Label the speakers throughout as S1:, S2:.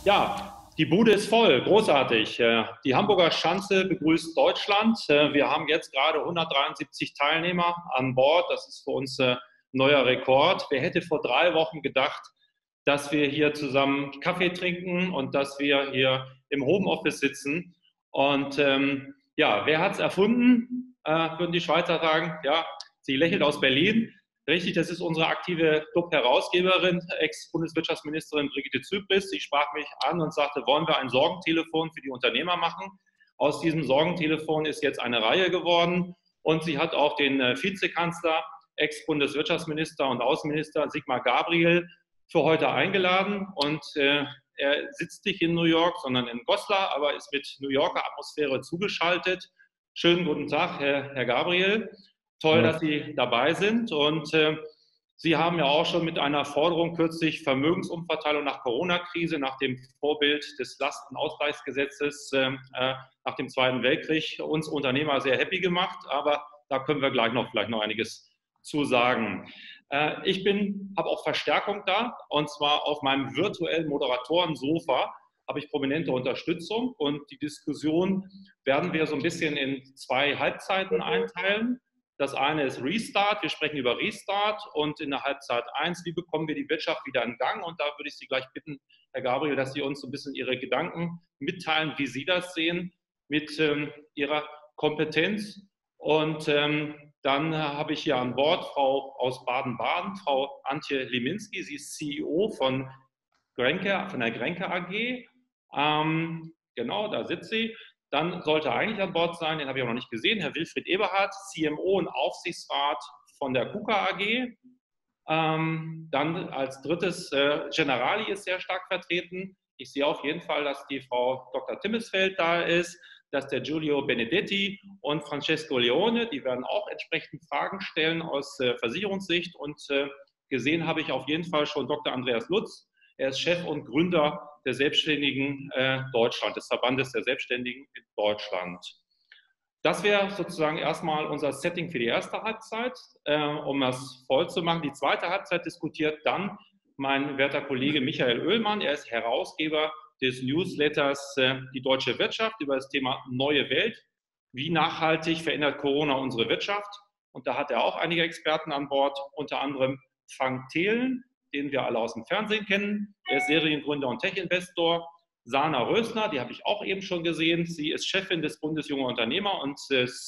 S1: Ja, die Bude ist voll, großartig. Die Hamburger Schanze begrüßt Deutschland. Wir haben jetzt gerade 173 Teilnehmer an Bord. Das ist für uns ein neuer Rekord. Wer hätte vor 3 Wochen gedacht, dass wir hier zusammen Kaffee trinken und dass wir hier im Homeoffice sitzen? Und ja, wer hat es erfunden? Würden die Schweizer sagen. Ja, sie lächelt aus Berlin. Richtig, das ist unsere aktive DUB-Herausgeberin, Ex-Bundeswirtschaftsministerin Brigitte Zypris. Sie sprach mich an und sagte, wollen wir ein Sorgentelefon für die Unternehmer machen? Aus diesem Sorgentelefon ist jetzt eine Reihe geworden und sie hat auch den Vizekanzler, Ex-Bundeswirtschaftsminister und Außenminister Sigmar Gabriel für heute eingeladen und er sitzt nicht in New York, sondern in Goslar, aber ist mit New Yorker Atmosphäre zugeschaltet. Schönen guten Tag, Herr Gabriel. Toll, dass Sie dabei sind. Und Sie haben ja auch schon mit einer Forderung kürzlich Vermögensumverteilung nach Corona-Krise, nach dem Vorbild des Lastenausgleichsgesetzes nach dem Zweiten Weltkrieg uns Unternehmer sehr happy gemacht. Aber da können wir gleich noch vielleicht noch einiges zu sagen. Ich habe auch Verstärkung da, und zwar auf meinem virtuellen Moderatorensofa habe ich prominente Unterstützung, und die Diskussion werden wir so ein bisschen in 2 Halbzeiten einteilen. Das eine ist Restart, wir sprechen über Restart, und in der Halbzeit 1, wie bekommen wir die Wirtschaft wieder in Gang? Und da würde ich Sie gleich bitten, Herr Gabriel, dass Sie uns so ein bisschen Ihre Gedanken mitteilen, wie Sie das sehen mit Ihrer Kompetenz. Und dann habe ich hier an Bord Frau aus Baden-Baden, Frau Antje Liminski. Sie ist CEO von der Grenke AG. Genau, da sitzt sie. Dann sollte eigentlich an Bord sein, den habe ich auch noch nicht gesehen, Herr Wilfried Eberhardt, CMO und Aufsichtsrat von der KUKA AG. Dann als drittes, Generali ist sehr stark vertreten. Ich sehe auf jeden Fall, dass die Frau Dr. Timmesfeld da ist, dass der Giulio Benedetti und Francesco Leone, die werden auch entsprechend Fragen stellen aus Versicherungssicht. Und gesehen habe ich auf jeden Fall schon Dr. Andreas Lutz. Er ist Chef und Gründer der Selbstständigen Deutschland, des Verbandes der Selbstständigen in Deutschland. Das wäre sozusagen erstmal unser Setting für die erste Halbzeit, um das voll zu machen. Die zweite Halbzeit diskutiert dann mein werter Kollege Michael Oehlmann. Er ist Herausgeber des Newsletters Die Deutsche Wirtschaft über das Thema Neue Welt. Wie nachhaltig verändert Corona unsere Wirtschaft? Und da hat er auch einige Experten an Bord, unter anderem Frank Thelen, den wir alle aus dem Fernsehen kennen. Er ist Seriengründer und Tech-Investor. Sana Rösner, die habe ich auch eben schon gesehen. Sie ist Chefin des Bundes Junger Unternehmer und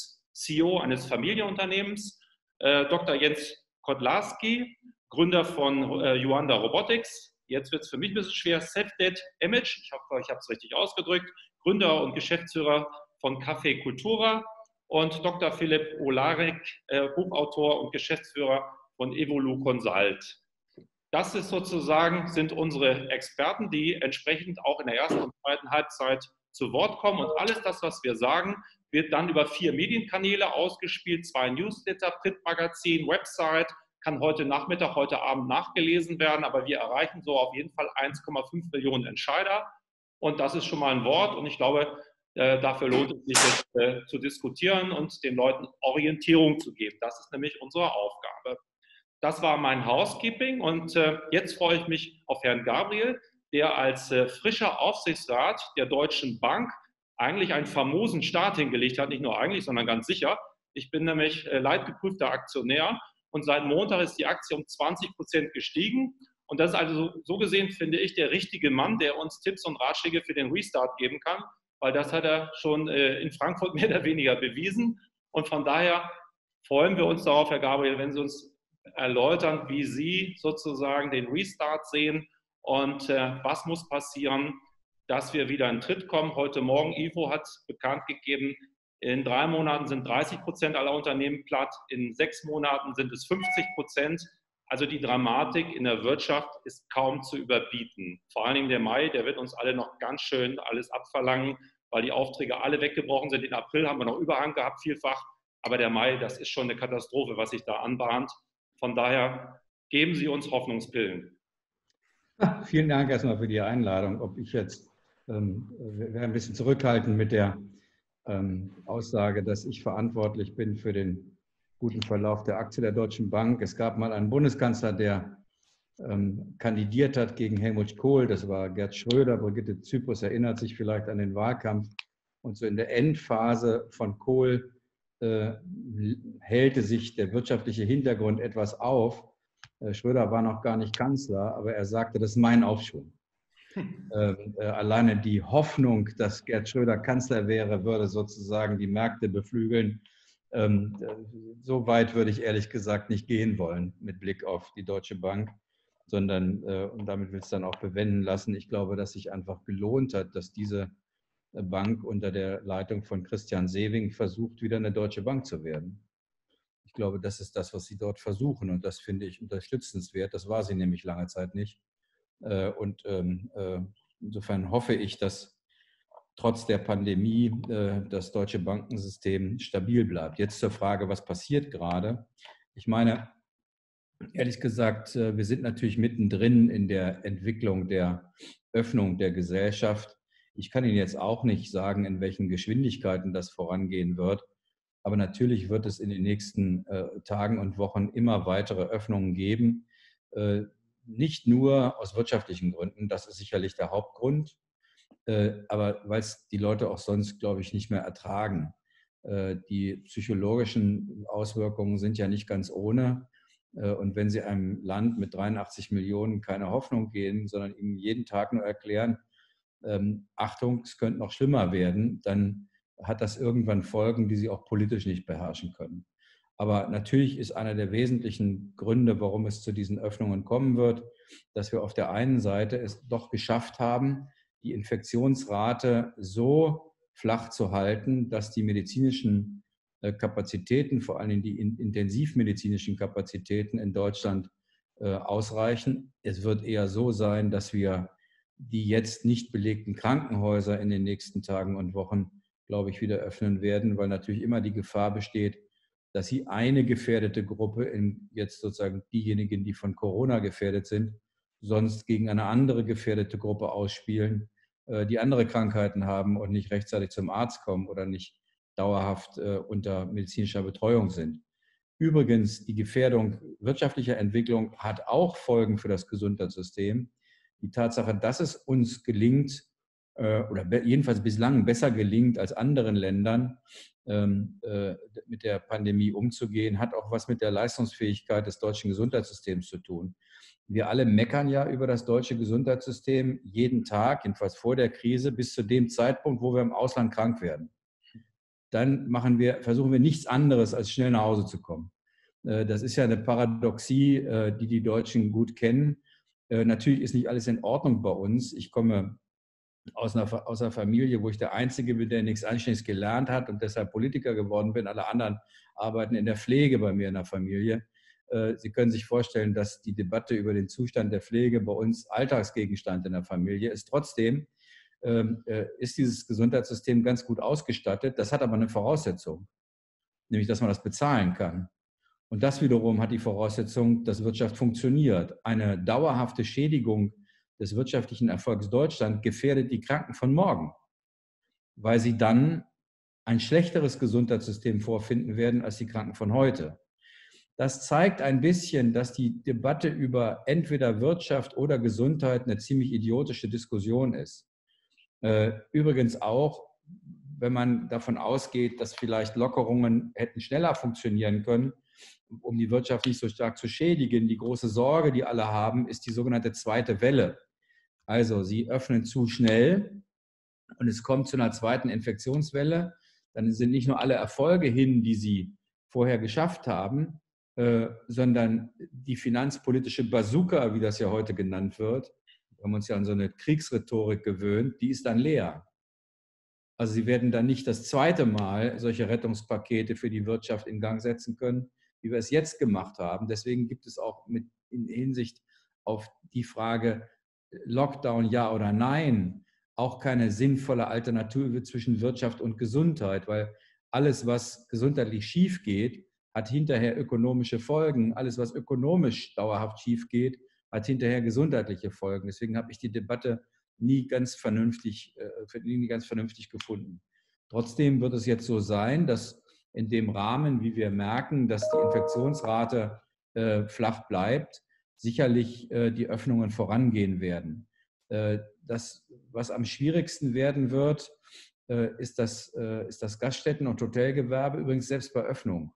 S1: CEO eines Familienunternehmens. Dr. Jens Kotlarski, Gründer von Yuanda Robotics. Jetzt wird es für mich ein bisschen schwer. Safdet Image, ich hoffe, ich habe es richtig ausgedrückt. Gründer und Geschäftsführer von Café Cultura. Und Dr. Philipp Olarek, Buchautor und Geschäftsführer von Evolu Consult. Das ist sozusagen, sind unsere Experten, die entsprechend auch in der ersten und zweiten Halbzeit zu Wort kommen. Und alles das, was wir sagen, wird dann über 4 Medienkanäle ausgespielt, 2 Newsletter, Printmagazin, Website, kann heute Nachmittag, heute Abend nachgelesen werden. Aber wir erreichen so auf jeden Fall 1,5 Millionen Entscheider. Und das ist schon mal ein Wort. Und ich glaube, dafür lohnt es sich jetzt zu diskutieren und den Leuten Orientierung zu geben. Das ist nämlich unsere Aufgabe. Das war mein Housekeeping, und jetzt freue ich mich auf Herrn Gabriel, der als frischer Aufsichtsrat der Deutschen Bank eigentlich einen famosen Start hingelegt hat, nicht nur eigentlich, sondern ganz sicher. Ich bin nämlich leidgeprüfter Aktionär, und seit Montag ist die Aktie um 20% gestiegen. Und das ist also so gesehen, finde ich, der richtige Mann, der uns Tipps und Ratschläge für den Restart geben kann, weil das hat er schon in Frankfurt mehr oder weniger bewiesen. Und von daher freuen wir uns darauf, Herr Gabriel, wenn Sie uns erläutern, wie Sie sozusagen den Restart sehen und was muss passieren, dass wir wieder in Tritt kommen. Heute Morgen, IFO hat bekannt gegeben, in 3 Monaten sind 30% aller Unternehmen platt, in 6 Monaten sind es 50%. Also die Dramatik in der Wirtschaft ist kaum zu überbieten. Vor allen Dingen der Mai, der wird uns alle noch ganz schön alles abverlangen, weil die Aufträge alle weggebrochen sind. In April haben wir noch Überhang gehabt, vielfach. Aber der Mai, das ist schon eine Katastrophe, was sich da anbahnt. Von daher geben Sie uns Hoffnungspillen.
S2: Vielen Dank erstmal für die Einladung. Ob ich jetzt, wir werden ein bisschen zurückhalten mit der Aussage, dass ich verantwortlich bin für den guten Verlauf der Aktie der Deutschen Bank. Es gab mal einen Bundeskanzler, der kandidiert hat gegen Helmut Kohl. Das war Gerd Schröder. Brigitte Zypris erinnert sich vielleicht an den Wahlkampf. Und so in der Endphase von Kohl hellte sich der wirtschaftliche Hintergrund etwas auf. Schröder war noch gar nicht Kanzler, aber er sagte, das ist mein Aufschwung. Alleine die Hoffnung, dass Gerd Schröder Kanzler wäre, würde sozusagen die Märkte beflügeln. So weit würde ich ehrlich gesagt nicht gehen wollen mit Blick auf die Deutsche Bank, sondern, und damit will ich es dann auch bewenden lassen, ich glaube, dass sich einfach gelohnt hat, dass diese Bank unter der Leitung von Christian Sewing versucht, wieder eine Deutsche Bank zu werden. Ich glaube, das ist das, was sie dort versuchen, und das finde ich unterstützenswert. Das war sie nämlich lange Zeit nicht. Und insofern hoffe ich, dass trotz der Pandemie das deutsche Bankensystem stabil bleibt. Jetzt zur Frage, was passiert gerade? Ich meine, ehrlich gesagt, wir sind natürlich mittendrin in der Entwicklung der Öffnung der Gesellschaft. Ich kann Ihnen jetzt auch nicht sagen, in welchen Geschwindigkeiten das vorangehen wird. Aber natürlich wird es in den nächsten Tagen und Wochen immer weitere Öffnungen geben. Nicht nur aus wirtschaftlichen Gründen, das ist sicherlich der Hauptgrund, aber weil es die Leute auch sonst, glaube ich, nicht mehr ertragen. Die psychologischen Auswirkungen sind ja nicht ganz ohne. Und wenn Sie einem Land mit 83 Millionen keine Hoffnung geben, sondern ihm jeden Tag nur erklären, Achtung, es könnte noch schlimmer werden, dann hat das irgendwann Folgen, die Sie auch politisch nicht beherrschen können. Aber natürlich ist einer der wesentlichen Gründe, warum es zu diesen Öffnungen kommen wird, dass wir auf der einen Seite es doch geschafft haben, die Infektionsrate so flach zu halten, dass die medizinischen Kapazitäten, vor allem die intensivmedizinischen Kapazitäten in Deutschland ausreichen. Es wird eher so sein, dass wir die jetzt nicht belegten Krankenhäuser in den nächsten Tagen und Wochen, glaube ich, wieder öffnen werden, weil natürlich immer die Gefahr besteht, dass sie eine gefährdete Gruppe, jetzt sozusagen diejenigen, die von Corona gefährdet sind, sonst gegen eine andere gefährdete Gruppe ausspielen, die andere Krankheiten haben und nicht rechtzeitig zum Arzt kommen oder nicht dauerhaft unter medizinischer Betreuung sind. Übrigens, die Gefährdung wirtschaftlicher Entwicklung hat auch Folgen für das Gesundheitssystem. Die Tatsache, dass es uns gelingt, oder jedenfalls bislang besser gelingt als anderen Ländern, mit der Pandemie umzugehen, hat auch was mit der Leistungsfähigkeit des deutschen Gesundheitssystems zu tun. Wir alle meckern ja über das deutsche Gesundheitssystem jeden Tag, jedenfalls vor der Krise, bis zu dem Zeitpunkt, wo wir im Ausland krank werden. Dann versuchen wir nichts anderes, als schnell nach Hause zu kommen. Das ist ja eine Paradoxie, die die Deutschen gut kennen. Natürlich ist nicht alles in Ordnung bei uns. Ich komme aus einer Familie, wo ich der Einzige bin, der nichts Anständiges gelernt hat und deshalb Politiker geworden bin. Alle anderen arbeiten in der Pflege bei mir in der Familie. Sie können sich vorstellen, dass die Debatte über den Zustand der Pflege bei uns Alltagsgegenstand in der Familie ist. Trotzdem ist dieses Gesundheitssystem ganz gut ausgestattet. Das hat aber eine Voraussetzung, nämlich dass man das bezahlen kann. Und das wiederum hat die Voraussetzung, dass Wirtschaft funktioniert. Eine dauerhafte Schädigung des wirtschaftlichen Erfolgs Deutschland gefährdet die Kranken von morgen, weil sie dann ein schlechteres Gesundheitssystem vorfinden werden als die Kranken von heute. Das zeigt ein bisschen, dass die Debatte über entweder Wirtschaft oder Gesundheit eine ziemlich idiotische Diskussion ist. Übrigens auch, wenn man davon ausgeht, dass vielleicht Lockerungen hätten schneller funktionieren können, um die Wirtschaft nicht so stark zu schädigen. Die große Sorge, die alle haben, ist die sogenannte zweite Welle. Also sie öffnen zu schnell und es kommt zu einer zweiten Infektionswelle. Dann sind nicht nur alle Erfolge hin, die sie vorher geschafft haben, sondern die finanzpolitische Bazooka, wie das ja heute genannt wird, wir haben uns ja an so eine Kriegsrhetorik gewöhnt, die ist dann leer. Also sie werden dann nicht das zweite Mal solche Rettungspakete für die Wirtschaft in Gang setzen können, wie wir es jetzt gemacht haben. Deswegen gibt es auch in Hinsicht auf die Frage Lockdown ja oder nein auch keine sinnvolle Alternative zwischen Wirtschaft und Gesundheit, weil alles, was gesundheitlich schief geht, hat hinterher ökonomische Folgen. Alles, was ökonomisch dauerhaft schief geht, hat hinterher gesundheitliche Folgen. Deswegen habe ich die Debatte nie ganz vernünftig gefunden. Trotzdem wird es jetzt so sein, dass in dem Rahmen, wie wir merken, dass die Infektionsrate flach bleibt, sicherlich die Öffnungen vorangehen werden. Das, was am schwierigsten werden wird, ist das Gaststätten- und Hotelgewerbe, übrigens selbst bei Öffnung.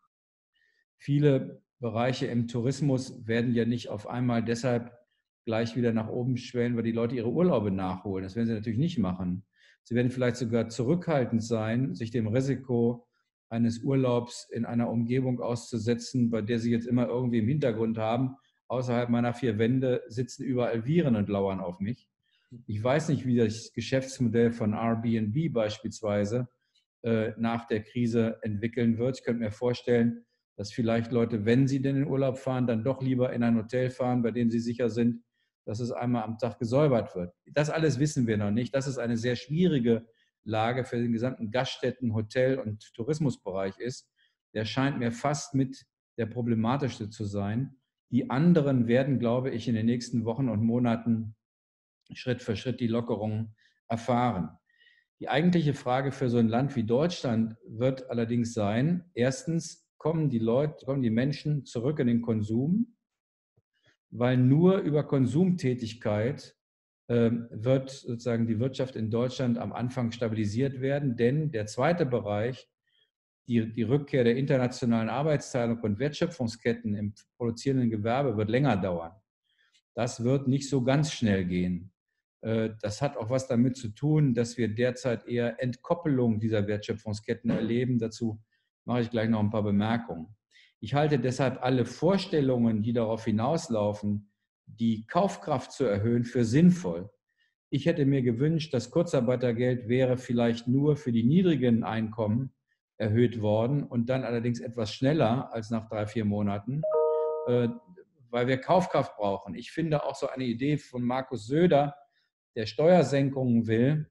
S2: Viele Bereiche im Tourismus werden ja nicht auf einmal deshalb gleich wieder nach oben schwellen, weil die Leute ihre Urlaube nachholen. Das werden sie natürlich nicht machen. Sie werden vielleicht sogar zurückhaltend sein, sich dem Risiko eines Urlaubs in einer Umgebung auszusetzen, bei der sie jetzt immer irgendwie im Hintergrund haben, außerhalb meiner vier Wände sitzen überall Viren und lauern auf mich. Ich weiß nicht, wie das Geschäftsmodell von Airbnb beispielsweise nach der Krise entwickeln wird. Ich könnte mir vorstellen, dass vielleicht Leute, wenn sie denn in Urlaub fahren, dann doch lieber in ein Hotel fahren, bei dem sie sicher sind, dass es einmal am Tag gesäubert wird. Das alles wissen wir noch nicht. Das ist eine sehr schwierige Lage für den gesamten Gaststätten-, Hotel- und Tourismusbereich ist. Der scheint mir fast mit der problematischste zu sein. Die anderen werden, glaube ich, in den nächsten Wochen und Monaten Schritt für Schritt die Lockerungen erfahren. Die eigentliche Frage für so ein Land wie Deutschland wird allerdings sein, erstens, kommen die Menschen zurück in den Konsum, weil nur über Konsumtätigkeit wird sozusagen die Wirtschaft in Deutschland am Anfang stabilisiert werden, denn der zweite Bereich, die Rückkehr der internationalen Arbeitsteilung und Wertschöpfungsketten im produzierenden Gewerbe wird länger dauern. Das wird nicht so ganz schnell gehen. Das hat auch was damit zu tun, dass wir derzeit eher Entkoppelung dieser Wertschöpfungsketten erleben. Dazu mache ich gleich noch ein paar Bemerkungen. Ich halte deshalb alle Vorstellungen, die darauf hinauslaufen, die Kaufkraft zu erhöhen, für sinnvoll. Ich hätte mir gewünscht, das Kurzarbeitergeld wäre vielleicht nur für die niedrigen Einkommen erhöht worden und dann allerdings etwas schneller als nach 3-4 Monaten, weil wir Kaufkraft brauchen. Ich finde auch so eine Idee von Markus Söder, der Steuersenkungen will,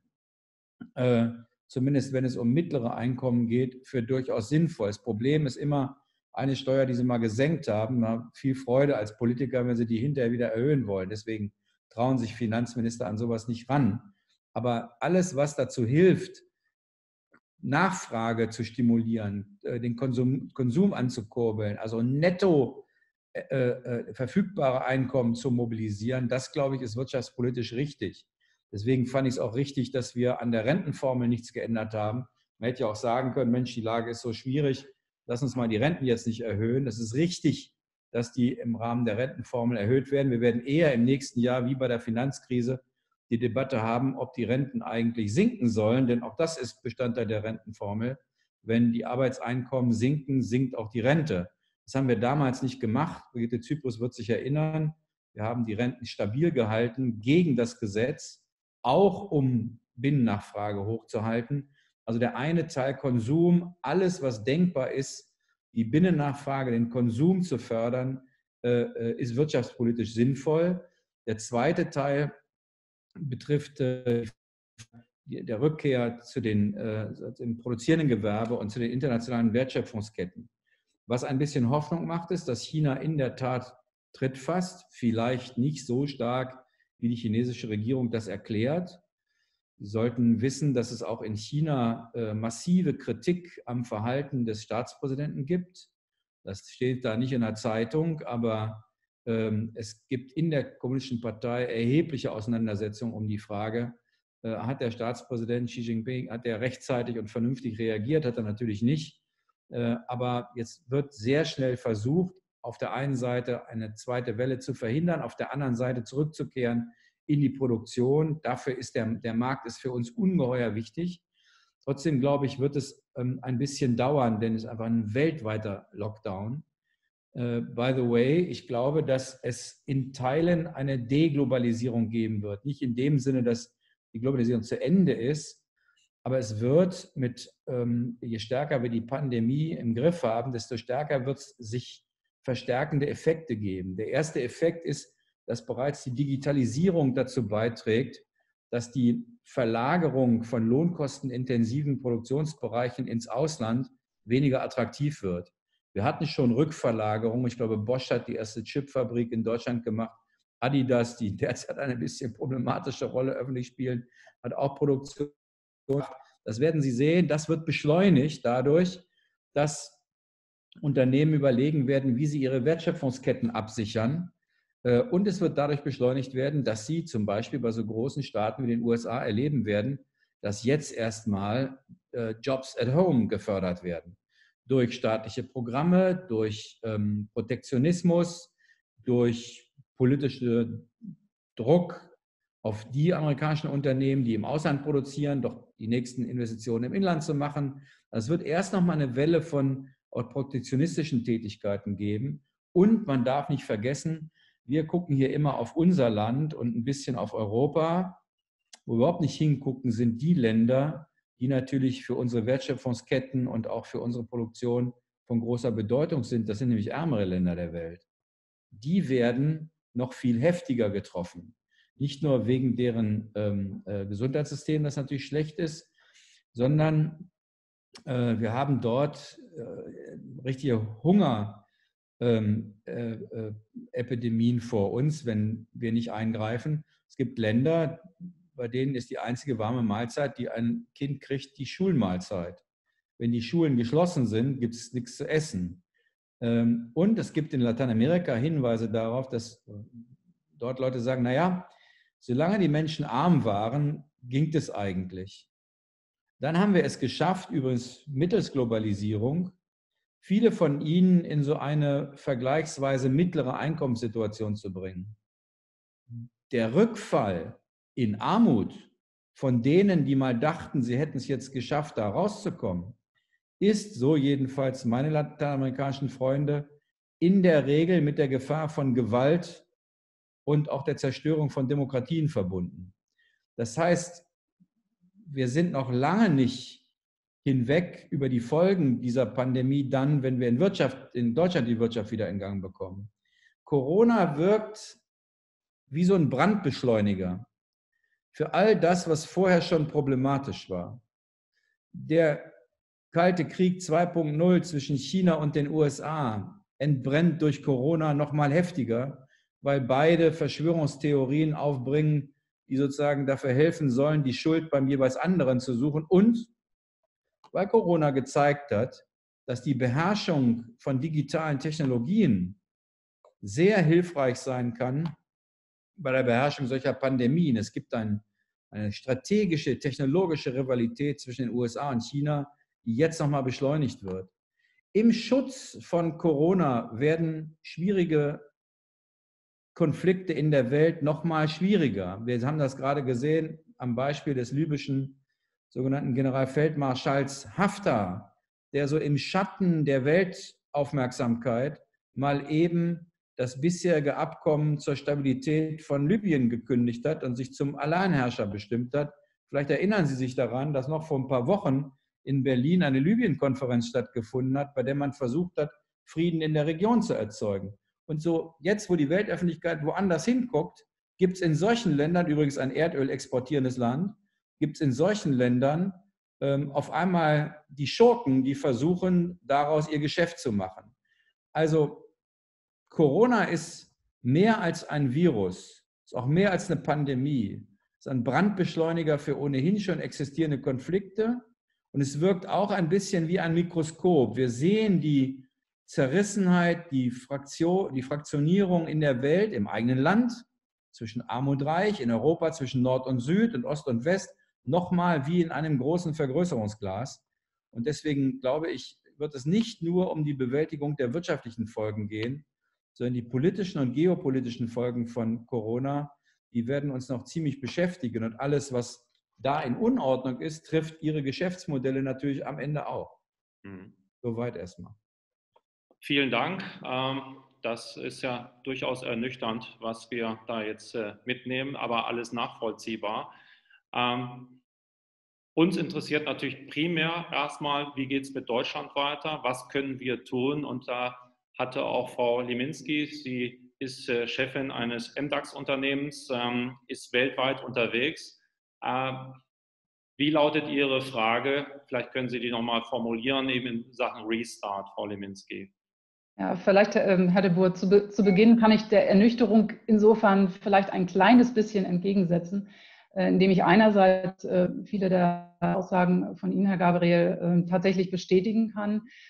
S2: zumindest wenn es um mittlere Einkommen geht, für durchaus sinnvoll. Das Problem ist immer eine Steuer, die sie mal gesenkt haben. Man hat viel Freude als Politiker, wenn sie die hinterher wieder erhöhen wollen. Deswegen trauen sich Finanzminister an sowas nicht ran. Aber alles, was dazu hilft, Nachfrage zu stimulieren, den Konsum anzukurbeln, also netto verfügbare Einkommen zu mobilisieren, das, glaube ich, ist wirtschaftspolitisch richtig. Deswegen fand ich es auch richtig, dass wir an der Rentenformel nichts geändert haben. Man hätte ja auch sagen können, Mensch, die Lage ist so schwierig, lass uns mal die Renten jetzt nicht erhöhen. Das ist richtig, dass die im Rahmen der Rentenformel erhöht werden. Wir werden eher im nächsten Jahr, wie bei der Finanzkrise, die Debatte haben, ob die Renten eigentlich sinken sollen, denn auch das ist Bestandteil der Rentenformel. Wenn die Arbeitseinkommen sinken, sinkt auch die Rente. Das haben wir damals nicht gemacht. Brigitte Zypris wird sich erinnern. Wir haben die Renten stabil gehalten gegen das Gesetz, auch um Binnennachfrage hochzuhalten. Also der eine Teil Konsum, alles, was denkbar ist, die Binnennachfrage, den Konsum zu fördern, ist wirtschaftspolitisch sinnvoll. Der zweite Teil betrifft der Rückkehr zu dem produzierenden Gewerbe und zu den internationalen Wertschöpfungsketten. Was ein bisschen Hoffnung macht, ist, dass China in der Tat Tritt fasst, vielleicht nicht so stark, wie die chinesische Regierung das erklärt. Sie sollten wissen, dass es auch in China massive Kritik am Verhalten des Staatspräsidenten gibt. Das steht da nicht in der Zeitung, aber es gibt in der Kommunistischen Partei erhebliche Auseinandersetzungen um die Frage, hat der Staatspräsident Xi Jinping, hat er rechtzeitig und vernünftig reagiert? Hat er natürlich nicht. Aber jetzt wird sehr schnell versucht, auf der einen Seite eine zweite Welle zu verhindern, auf der anderen Seite zurückzukehren in die Produktion. Dafür ist der Markt ist für uns ungeheuer wichtig. Trotzdem, glaube ich, wird es ein bisschen dauern, denn es ist einfach ein weltweiter Lockdown. By the way, ich glaube, dass es in Teilen eine Deglobalisierung geben wird. Nicht in dem Sinne, dass die Globalisierung zu Ende ist, aber es wird je stärker wir die Pandemie im Griff haben, desto stärker wird es sich verstärkende Effekte geben. Der erste Effekt ist, dass bereits die Digitalisierung dazu beiträgt, dass die Verlagerung von lohnkostenintensiven Produktionsbereichen ins Ausland weniger attraktiv wird. Wir hatten schon Rückverlagerung. Ich glaube, Bosch hat die erste Chipfabrik in Deutschland gemacht. Adidas, die derzeit eine bisschen problematische Rolle öffentlich spielen, hat auch Produktion. Das werden Sie sehen. Das wird beschleunigt dadurch, dass Unternehmen überlegen werden, wie sie ihre Wertschöpfungsketten absichern. Und es wird dadurch beschleunigt werden, dass Sie zum Beispiel bei so großen Staaten wie den USA erleben werden, dass jetzt erstmal Jobs at Home gefördert werden. Durch staatliche Programme, durch Protektionismus, durch politische Druck auf die amerikanischen Unternehmen, die im Ausland produzieren, doch die nächsten Investitionen im Inland zu machen. Es wird erst noch mal eine Welle von protektionistischen Tätigkeiten geben. Und man darf nicht vergessen, wir gucken hier immer auf unser Land und ein bisschen auf Europa. Wo wir überhaupt nicht hingucken, sind die Länder, die natürlich für unsere Wertschöpfungsketten und auch für unsere Produktion von großer Bedeutung sind. Das sind nämlich ärmere Länder der Welt. Die werden noch viel heftiger getroffen. Nicht nur wegen deren Gesundheitssystem, das natürlich schlecht ist, sondern wir haben dort richtige Hungerepidemien vor uns, wenn wir nicht eingreifen. Es gibt Länder, bei denen ist die einzige warme Mahlzeit, die ein Kind kriegt, die Schulmahlzeit. Wenn die Schulen geschlossen sind, gibt es nichts zu essen. Und es gibt in Lateinamerika Hinweise darauf, dass dort Leute sagen, naja, solange die Menschen arm waren, ging es eigentlich. Dann haben wir es geschafft, übrigens mittels Globalisierung, viele von ihnen in so eine vergleichsweise mittlere Einkommenssituation zu bringen. Der Rückfall in Armut von denen, die mal dachten, sie hätten es jetzt geschafft, da rauszukommen, ist, so jedenfalls meine lateinamerikanischen Freunde, in der Regel mit der Gefahr von Gewalt und auch der Zerstörung von Demokratien verbunden. Das heißt, wir sind noch lange nicht hinweg über die Folgen dieser Pandemie dann, wenn wir in Deutschland die Wirtschaft wieder in Gang bekommen. Corona wirkt wie so ein Brandbeschleuniger für all das, was vorher schon problematisch war. Der Kalte Krieg 2.0 zwischen China und den USA entbrennt durch Corona noch mal heftiger, weil beide Verschwörungstheorien aufbringen, die sozusagen dafür helfen sollen, die Schuld beim jeweils anderen zu suchen. Und weil Corona gezeigt hat, dass die Beherrschung von digitalen Technologien sehr hilfreich sein kann bei der Beherrschung solcher Pandemien. Es gibt eine strategische, technologische Rivalität zwischen den USA und China, die jetzt nochmal beschleunigt wird. Im Schutz von Corona werden schwierige Konflikte in der Welt nochmal schwieriger. Wir haben das gerade gesehen am Beispiel des libyschen sogenannten Generalfeldmarschalls Haftar, der so im Schatten der Weltaufmerksamkeit mal eben das bisherige Abkommen zur Stabilität von Libyen gekündigt hat und sich zum Alleinherrscher bestimmt hat. Vielleicht erinnern Sie sich daran, dass noch vor ein paar Wochen in Berlin eine Libyen-Konferenz stattgefunden hat, bei der man versucht hat, Frieden in der Region zu erzeugen. Und so jetzt, wo die Weltöffentlichkeit woanders hinguckt, gibt es in solchen Ländern, übrigens ein Erdöl exportierendes Land, gibt es in solchen Ländern auf einmal die Schurken, die versuchen, daraus ihr Geschäft zu machen. Also Corona ist mehr als ein Virus, ist auch mehr als eine Pandemie, ist ein Brandbeschleuniger für ohnehin schon existierende Konflikte und es wirkt auch ein bisschen wie ein Mikroskop. Wir sehen die Zerrissenheit, die Fraktionierung in der Welt, im eigenen Land, zwischen Arm und Reich, in Europa zwischen Nord und Süd und Ost und West, nochmal wie in einem großen Vergrößerungsglas. Und deswegen glaube ich, wird es nicht nur um die Bewältigung der wirtschaftlichen Folgen gehen, sondern die politischen und geopolitischen Folgen von Corona, die werden uns noch ziemlich beschäftigen. Und alles, was da in Unordnung ist, trifft ihre Geschäftsmodelle natürlich am Ende auch. Soweit erstmal.
S1: Vielen Dank. Das ist ja durchaus ernüchternd, was wir da jetzt mitnehmen, aber alles nachvollziehbar. Uns interessiert natürlich primär erstmal, wie geht es mit Deutschland weiter? Was können wir tun? Und da hatte auch Frau Liminski, sie ist Chefin eines MDAX-Unternehmens, ist weltweit unterwegs. Wie lautet Ihre Frage? Vielleicht können Sie die nochmal formulieren, eben in Sachen Restart, Frau Liminski.
S3: Ja, vielleicht, Herr de Boer, zu Beginn kann ich der Ernüchterung insofern vielleicht ein kleines bisschen entgegensetzen, indem ich einerseits viele der Aussagen von Ihnen, Herr Gabriel, tatsächlich bestätigen kann.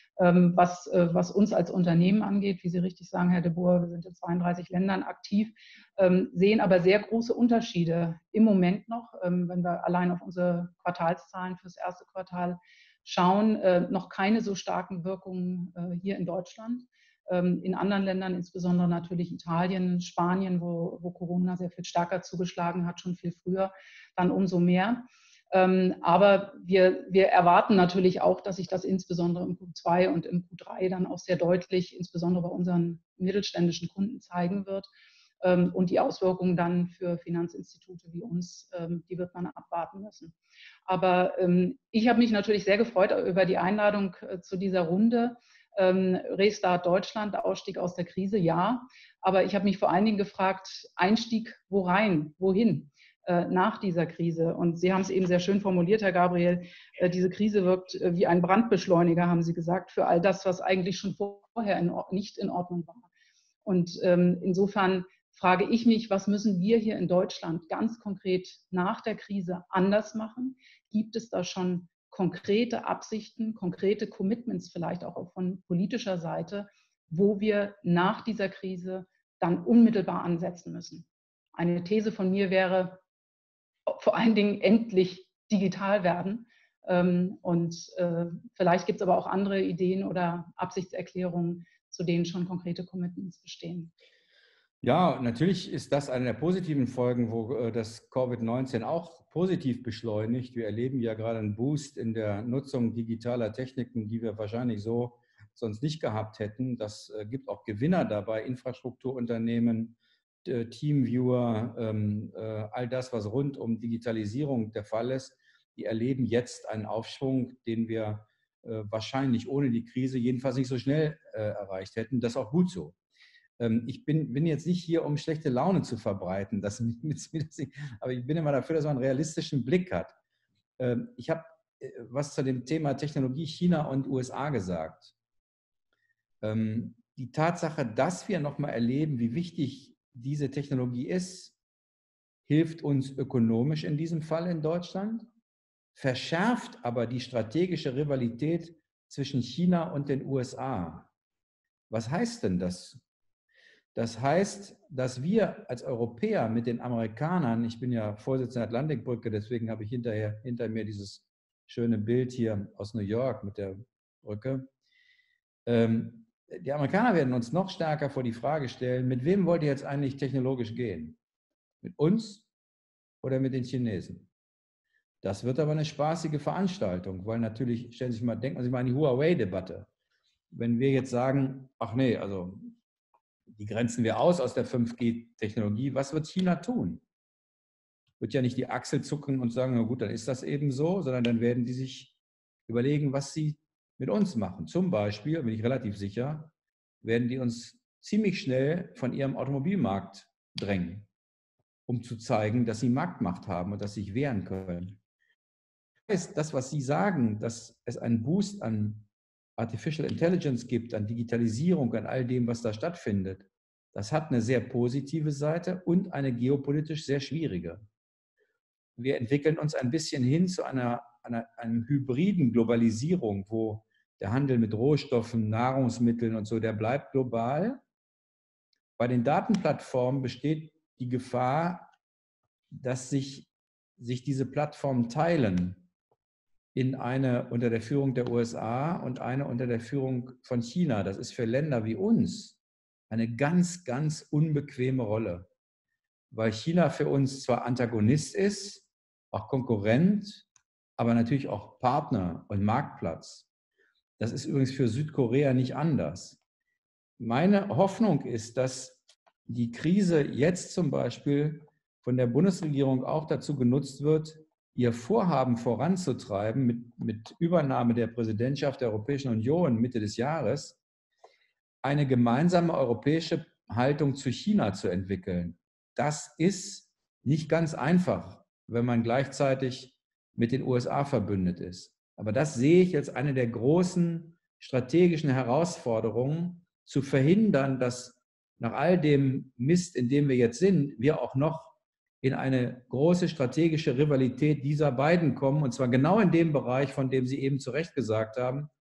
S3: Was uns als Unternehmen angeht, wie Sie richtig sagen, Herr de Boer, wir sind in 32 Ländern aktiv, sehen aber sehr große Unterschiede im Moment noch, wenn wir allein auf unsere Quartalszahlen fürs erste Quartal schauen, noch keine so starken Wirkungen hier in Deutschland. In anderen Ländern, insbesondere natürlich Italien, Spanien, wo Corona sehr viel stärker zugeschlagen hat, schon viel früher, dann umso mehr. Aber wir erwarten natürlich auch, dass sich das insbesondere im Q2 und im Q3 dann auch sehr deutlich, insbesondere bei unseren mittelständischen Kunden zeigen wird. Und die Auswirkungen dann für Finanzinstitute wie uns, die wird man abwarten müssen. Aber ich habe mich natürlich sehr gefreut über die Einladung zu dieser Runde. Restart Deutschland, Ausstieg aus der Krise, ja. Aber ich habe mich vor allen Dingen gefragt, Einstieg wo rein, wohin? Nach dieser Krise. Und Sie haben es eben sehr schön formuliert, Herr Gabriel, diese Krise wirkt wie ein Brandbeschleuniger, haben Sie gesagt, für all das, was eigentlich schon vorher nicht in Ordnung war. Und insofern frage ich mich, was müssen wir hier in Deutschland ganz konkret nach der Krise anders machen? Gibt es da schon konkrete Absichten, konkrete Commitments vielleicht auch von politischer Seite, wo wir nach dieser Krise dann unmittelbar ansetzen müssen? Eine These von mir wäre, vor allen Dingen endlich digital werden. Vielleicht gibt es aber auch andere Ideen oder Absichtserklärungen, zu denen schon konkrete Commitments bestehen.
S2: Ja, natürlich ist das eine der positiven Folgen, wo das Covid-19 auch positiv beschleunigt. Wir erleben ja gerade einen Boost in der Nutzung digitaler Techniken, die wir wahrscheinlich so sonst nicht gehabt hätten. Das gibt auch Gewinner dabei, Infrastrukturunternehmen, Teamviewer, all das, was rund um Digitalisierung der Fall ist, die erleben jetzt einen Aufschwung, den wir wahrscheinlich ohne die Krise jedenfalls nicht so schnell erreicht hätten. Das ist auch gut so. Ich bin jetzt nicht hier, um schlechte Laune zu verbreiten, aber ich bin immer dafür, dass man einen realistischen Blick hat. Ich habe was zu dem Thema Technologie China und USA gesagt. Die Tatsache, dass wir nochmal erleben, wie wichtig diese Technologie ist, hilft uns ökonomisch in diesem Fall in Deutschland, verschärft aber die strategische Rivalität zwischen China und den USA. Was heißt denn das? Das heißt, dass wir als Europäer mit den Amerikanern, ich bin ja Vorsitzender der Atlantikbrücke, deswegen habe ich hinter mir dieses schöne Bild hier aus New York mit der Brücke. Die Amerikaner werden uns noch stärker vor die Frage stellen, mit wem wollt ihr jetzt eigentlich technologisch gehen? Mit uns oder mit den Chinesen? Das wird aber eine spaßige Veranstaltung, weil natürlich, denken Sie mal an die Huawei-Debatte. Wenn wir jetzt sagen, ach nee, also die grenzen wir aus der 5G-Technologie, was wird China tun? Wird ja nicht die Achsel zucken und sagen, na gut, dann ist das eben so, sondern dann werden die sich überlegen, was sie mit uns machen. Zum Beispiel, bin ich relativ sicher, werden die uns ziemlich schnell von ihrem Automobilmarkt drängen, um zu zeigen, dass sie Marktmacht haben und dass sie sich wehren können. Das, was Sie sagen, dass es einen Boost an Artificial Intelligence gibt, an Digitalisierung, an all dem, was da stattfindet, das hat eine sehr positive Seite und eine geopolitisch sehr schwierige. Wir entwickeln uns ein bisschen hin zu einer hybriden Globalisierung, wo der Handel mit Rohstoffen, Nahrungsmitteln und so, der bleibt global. Bei den Datenplattformen besteht die Gefahr, dass sich diese Plattformen teilen in eine unter der Führung der USA und eine unter der Führung von China. Das ist für Länder wie uns eine ganz, ganz unbequeme Rolle, weil China für uns zwar Antagonist ist, auch Konkurrent, aber natürlich auch Partner und Marktplatz. Das ist übrigens für Südkorea nicht anders. Meine Hoffnung ist, dass die Krise jetzt zum Beispiel von der Bundesregierung auch dazu genutzt wird, ihr Vorhaben voranzutreiben mit Übernahme der Präsidentschaft der Europäischen Union Mitte des Jahres, eine gemeinsame europäische Haltung zu China zu entwickeln. Das ist nicht ganz einfach, wenn man gleichzeitig mit den USA verbündet ist. Aber das sehe ich als eine der großen strategischen Herausforderungen, zu verhindern, dass nach all dem Mist, in dem wir jetzt sind, wir auch noch in eine große strategische Rivalität dieser beiden kommen, und zwar genau in dem Bereich, von dem Sie eben zu Recht gesagt haben,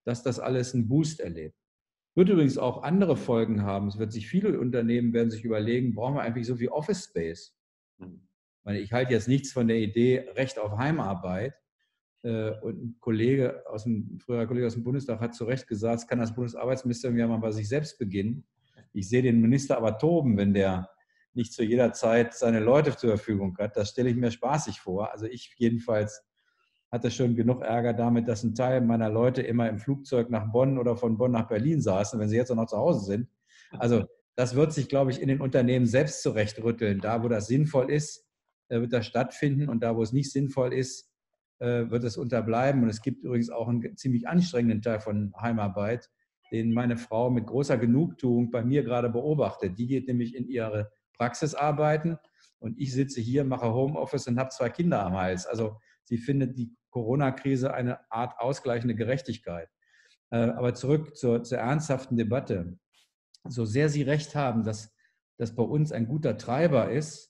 S2: dass das alles einen Boost erlebt. Wird übrigens auch andere Folgen haben. Viele Unternehmen werden sich überlegen, brauchen wir eigentlich so viel Office Space? Ich halte jetzt nichts von der Idee Recht auf Heimarbeit. Und ein früherer Kollege aus dem Bundestag hat zu Recht gesagt, es kann das Bundesarbeitsministerium ja mal bei sich selbst beginnen. Ich sehe den Minister aber toben, wenn der nicht zu jeder Zeit seine Leute zur Verfügung hat. Das stelle ich mir spaßig vor. Also ich jedenfalls hatte schon genug Ärger damit, dass ein Teil meiner Leute immer im Flugzeug nach Bonn oder von Bonn nach Berlin saßen, wenn sie jetzt auch noch zu Hause sind. Also das wird sich, glaube ich, in den Unternehmen selbst zurechtrütteln. Da, wo das sinnvoll ist, wird das stattfinden, und da, wo es nicht sinnvoll ist, wird es unterbleiben. Und es gibt übrigens auch einen ziemlich anstrengenden Teil von Heimarbeit, den meine Frau mit großer Genugtuung bei mir gerade beobachtet. Die geht nämlich in ihre Praxis arbeiten und ich sitze hier, mache Homeoffice und habe 2 Kinder am Hals. Also sie findet die Corona-Krise eine Art ausgleichende Gerechtigkeit. Aber zurück zur ernsthaften Debatte. So sehr Sie recht haben, dass das bei uns ein guter Treiber ist,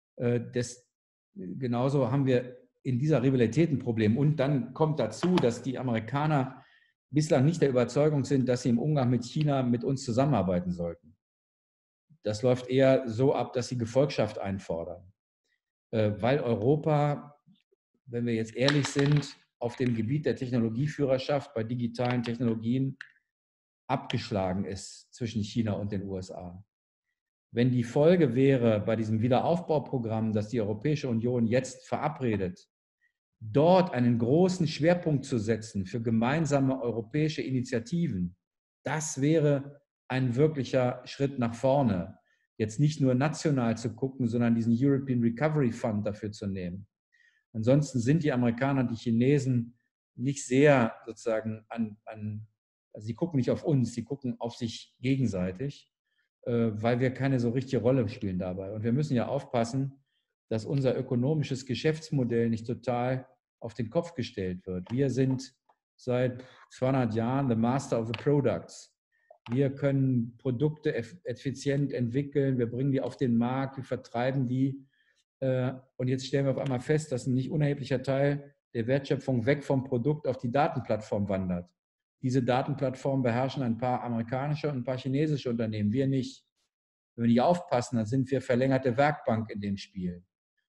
S2: genauso haben wir in dieser Rivalität ein Problem. Und dann kommt dazu, dass die Amerikaner bislang nicht der Überzeugung sind, dass sie im Umgang mit China mit uns zusammenarbeiten sollten. Das läuft eher so ab, dass sie Gefolgschaft einfordern. Weil Europa, wenn wir jetzt ehrlich sind, auf dem Gebiet der Technologieführerschaft bei digitalen Technologien abgeschlagen ist zwischen China und den USA. Wenn die Folge wäre bei diesem Wiederaufbauprogramm, das die Europäische Union jetzt verabredet, dort einen großen Schwerpunkt zu setzen für gemeinsame europäische Initiativen, das wäre ein wirklicher Schritt nach vorne. Jetzt nicht nur national zu gucken, sondern diesen European Recovery Fund dafür zu nehmen. Ansonsten sind die Amerikaner und die Chinesen nicht sehr sozusagen also sie gucken nicht auf uns, sie gucken auf sich gegenseitig, weil wir keine so richtige Rolle spielen dabei. Und wir müssen ja aufpassen, dass unser ökonomisches Geschäftsmodell nicht total auf den Kopf gestellt wird. Wir sind seit 200 Jahren the master of the products. Wir können Produkte effizient entwickeln, wir bringen die auf den Markt, wir vertreiben die. Und jetzt stellen wir auf einmal fest, dass ein nicht unerheblicher Teil der Wertschöpfung weg vom Produkt auf die Datenplattform wandert. Diese Datenplattformen beherrschen ein paar amerikanische und ein paar chinesische Unternehmen, wir nicht. Wenn wir nicht aufpassen, dann sind wir verlängerte Werkbank in dem Spiel.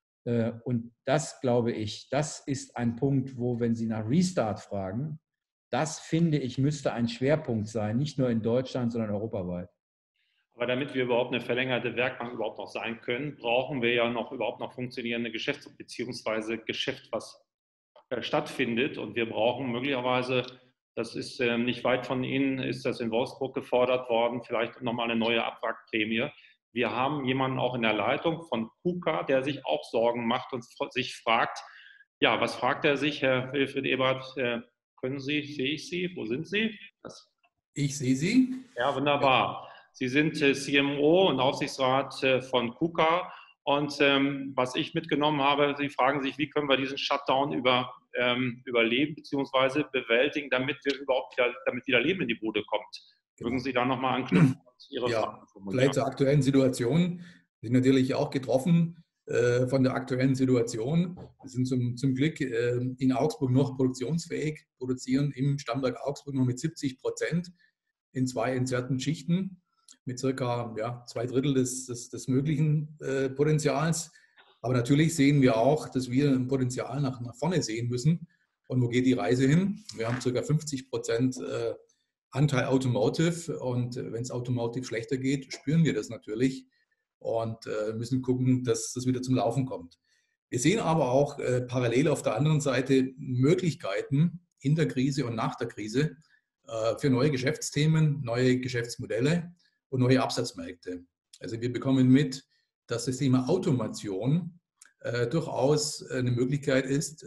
S2: Und das, glaube ich, das ist ein Punkt, wo, wenn Sie nach Restart fragen, das, finde ich, müsste ein Schwerpunkt sein, nicht nur in Deutschland, sondern europaweit.
S1: Aber damit wir überhaupt eine verlängerte Werkbank überhaupt noch sein können, brauchen wir ja überhaupt noch funktionierende beziehungsweise Geschäft, was stattfindet. Und wir brauchen möglicherweise, das ist nicht weit von Ihnen, ist das in Wolfsburg gefordert worden, vielleicht nochmal eine neue Abwrackprämie. Wir haben jemanden auch in der Leitung von KUKA, der sich auch Sorgen macht und sich fragt, ja, was fragt er sich, Herr Wilfried Eberhardt, sehe ich Sie, wo sind Sie?
S4: Ich sehe Sie.
S1: Ja, wunderbar. Sie sind CMO und Aufsichtsrat von KUKA. Und was ich mitgenommen habe, Sie fragen sich, wie können wir diesen Shutdown überleben bzw. bewältigen, damit wieder Leben in die Bude kommt. Genau. Mögen Sie da nochmal anknüpfen und Ihre Fragen formulieren?
S4: Vielleicht zur aktuellen Situation. Wir sind natürlich auch getroffen von der aktuellen Situation. Wir sind zum Glück in Augsburg noch produktionsfähig, produzieren im Stammwerk Augsburg noch mit 70% in 2 entzerrten Schichten mit circa 2/3 des möglichen Potenzials. Aber natürlich sehen wir auch, dass wir ein Potenzial nach vorne sehen müssen. Und wo geht die Reise hin? Wir haben circa 50% Anteil Automotive, und wenn es Automotive schlechter geht, spüren wir das natürlich und müssen gucken, dass das wieder zum Laufen kommt. Wir sehen aber auch parallel auf der anderen Seite Möglichkeiten in der Krise und nach der Krise für neue Geschäftsthemen, neue Geschäftsmodelle und neue Absatzmärkte. Also wir bekommen mit, dass das Thema Automation durchaus eine Möglichkeit ist,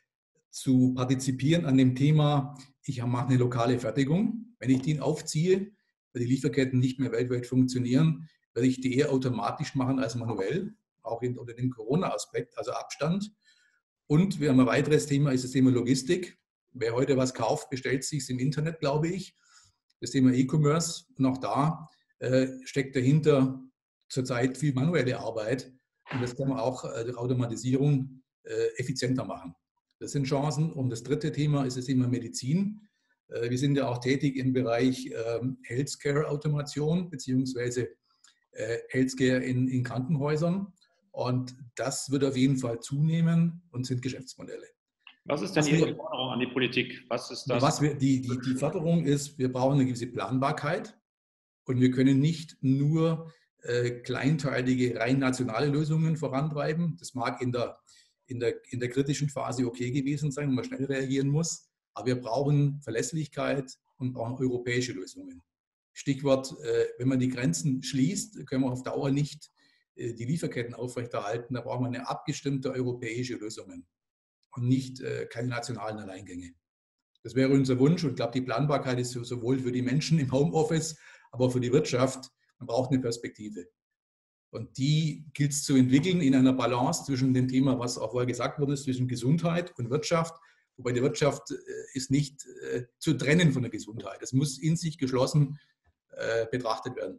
S4: zu partizipieren an dem Thema, ich mache eine lokale Fertigung. Wenn ich den aufziehe, weil die Lieferketten nicht mehr weltweit funktionieren, werde ich die eher automatisch machen als manuell, auch unter dem Corona-Aspekt, also Abstand. Und wir haben ein weiteres Thema, ist das Thema Logistik. Wer heute was kauft, bestellt sich im Internet, glaube ich. Das Thema E-Commerce. Und auch da steckt dahinter zurzeit viel manuelle Arbeit. Und das kann man auch durch Automatisierung effizienter machen. Das sind Chancen. Und das dritte Thema ist das Thema Medizin. Wir sind ja auch tätig im Bereich Healthcare-Automation beziehungsweise Healthcare in Krankenhäusern. Und das wird auf jeden Fall zunehmen und sind Geschäftsmodelle.
S1: Was ist denn Ihre Forderung an die Politik? Was ist das?
S4: Die Forderung ist, wir brauchen eine gewisse Planbarkeit und wir können nicht nur kleinteilige, rein nationale Lösungen vorantreiben. Das mag in der kritischen Phase okay gewesen sein, wo man schnell reagieren muss, aber wir brauchen Verlässlichkeit und brauchen europäische Lösungen. Stichwort, wenn man die Grenzen schließt, können wir auf Dauer nicht die Lieferketten aufrechterhalten. Da brauchen wir eine abgestimmte europäische Lösung und nicht keine nationalen Alleingänge. Das wäre unser Wunsch und ich glaube, die Planbarkeit ist sowohl für die Menschen im Homeoffice, aber auch für die Wirtschaft. Man braucht eine Perspektive. Und die gilt es zu entwickeln in einer Balance zwischen dem Thema, was auch vorher gesagt wurde, zwischen Gesundheit und Wirtschaft. Wobei die Wirtschaft ist nicht zu trennen von der Gesundheit. Es muss in sich geschlossen betrachtet werden.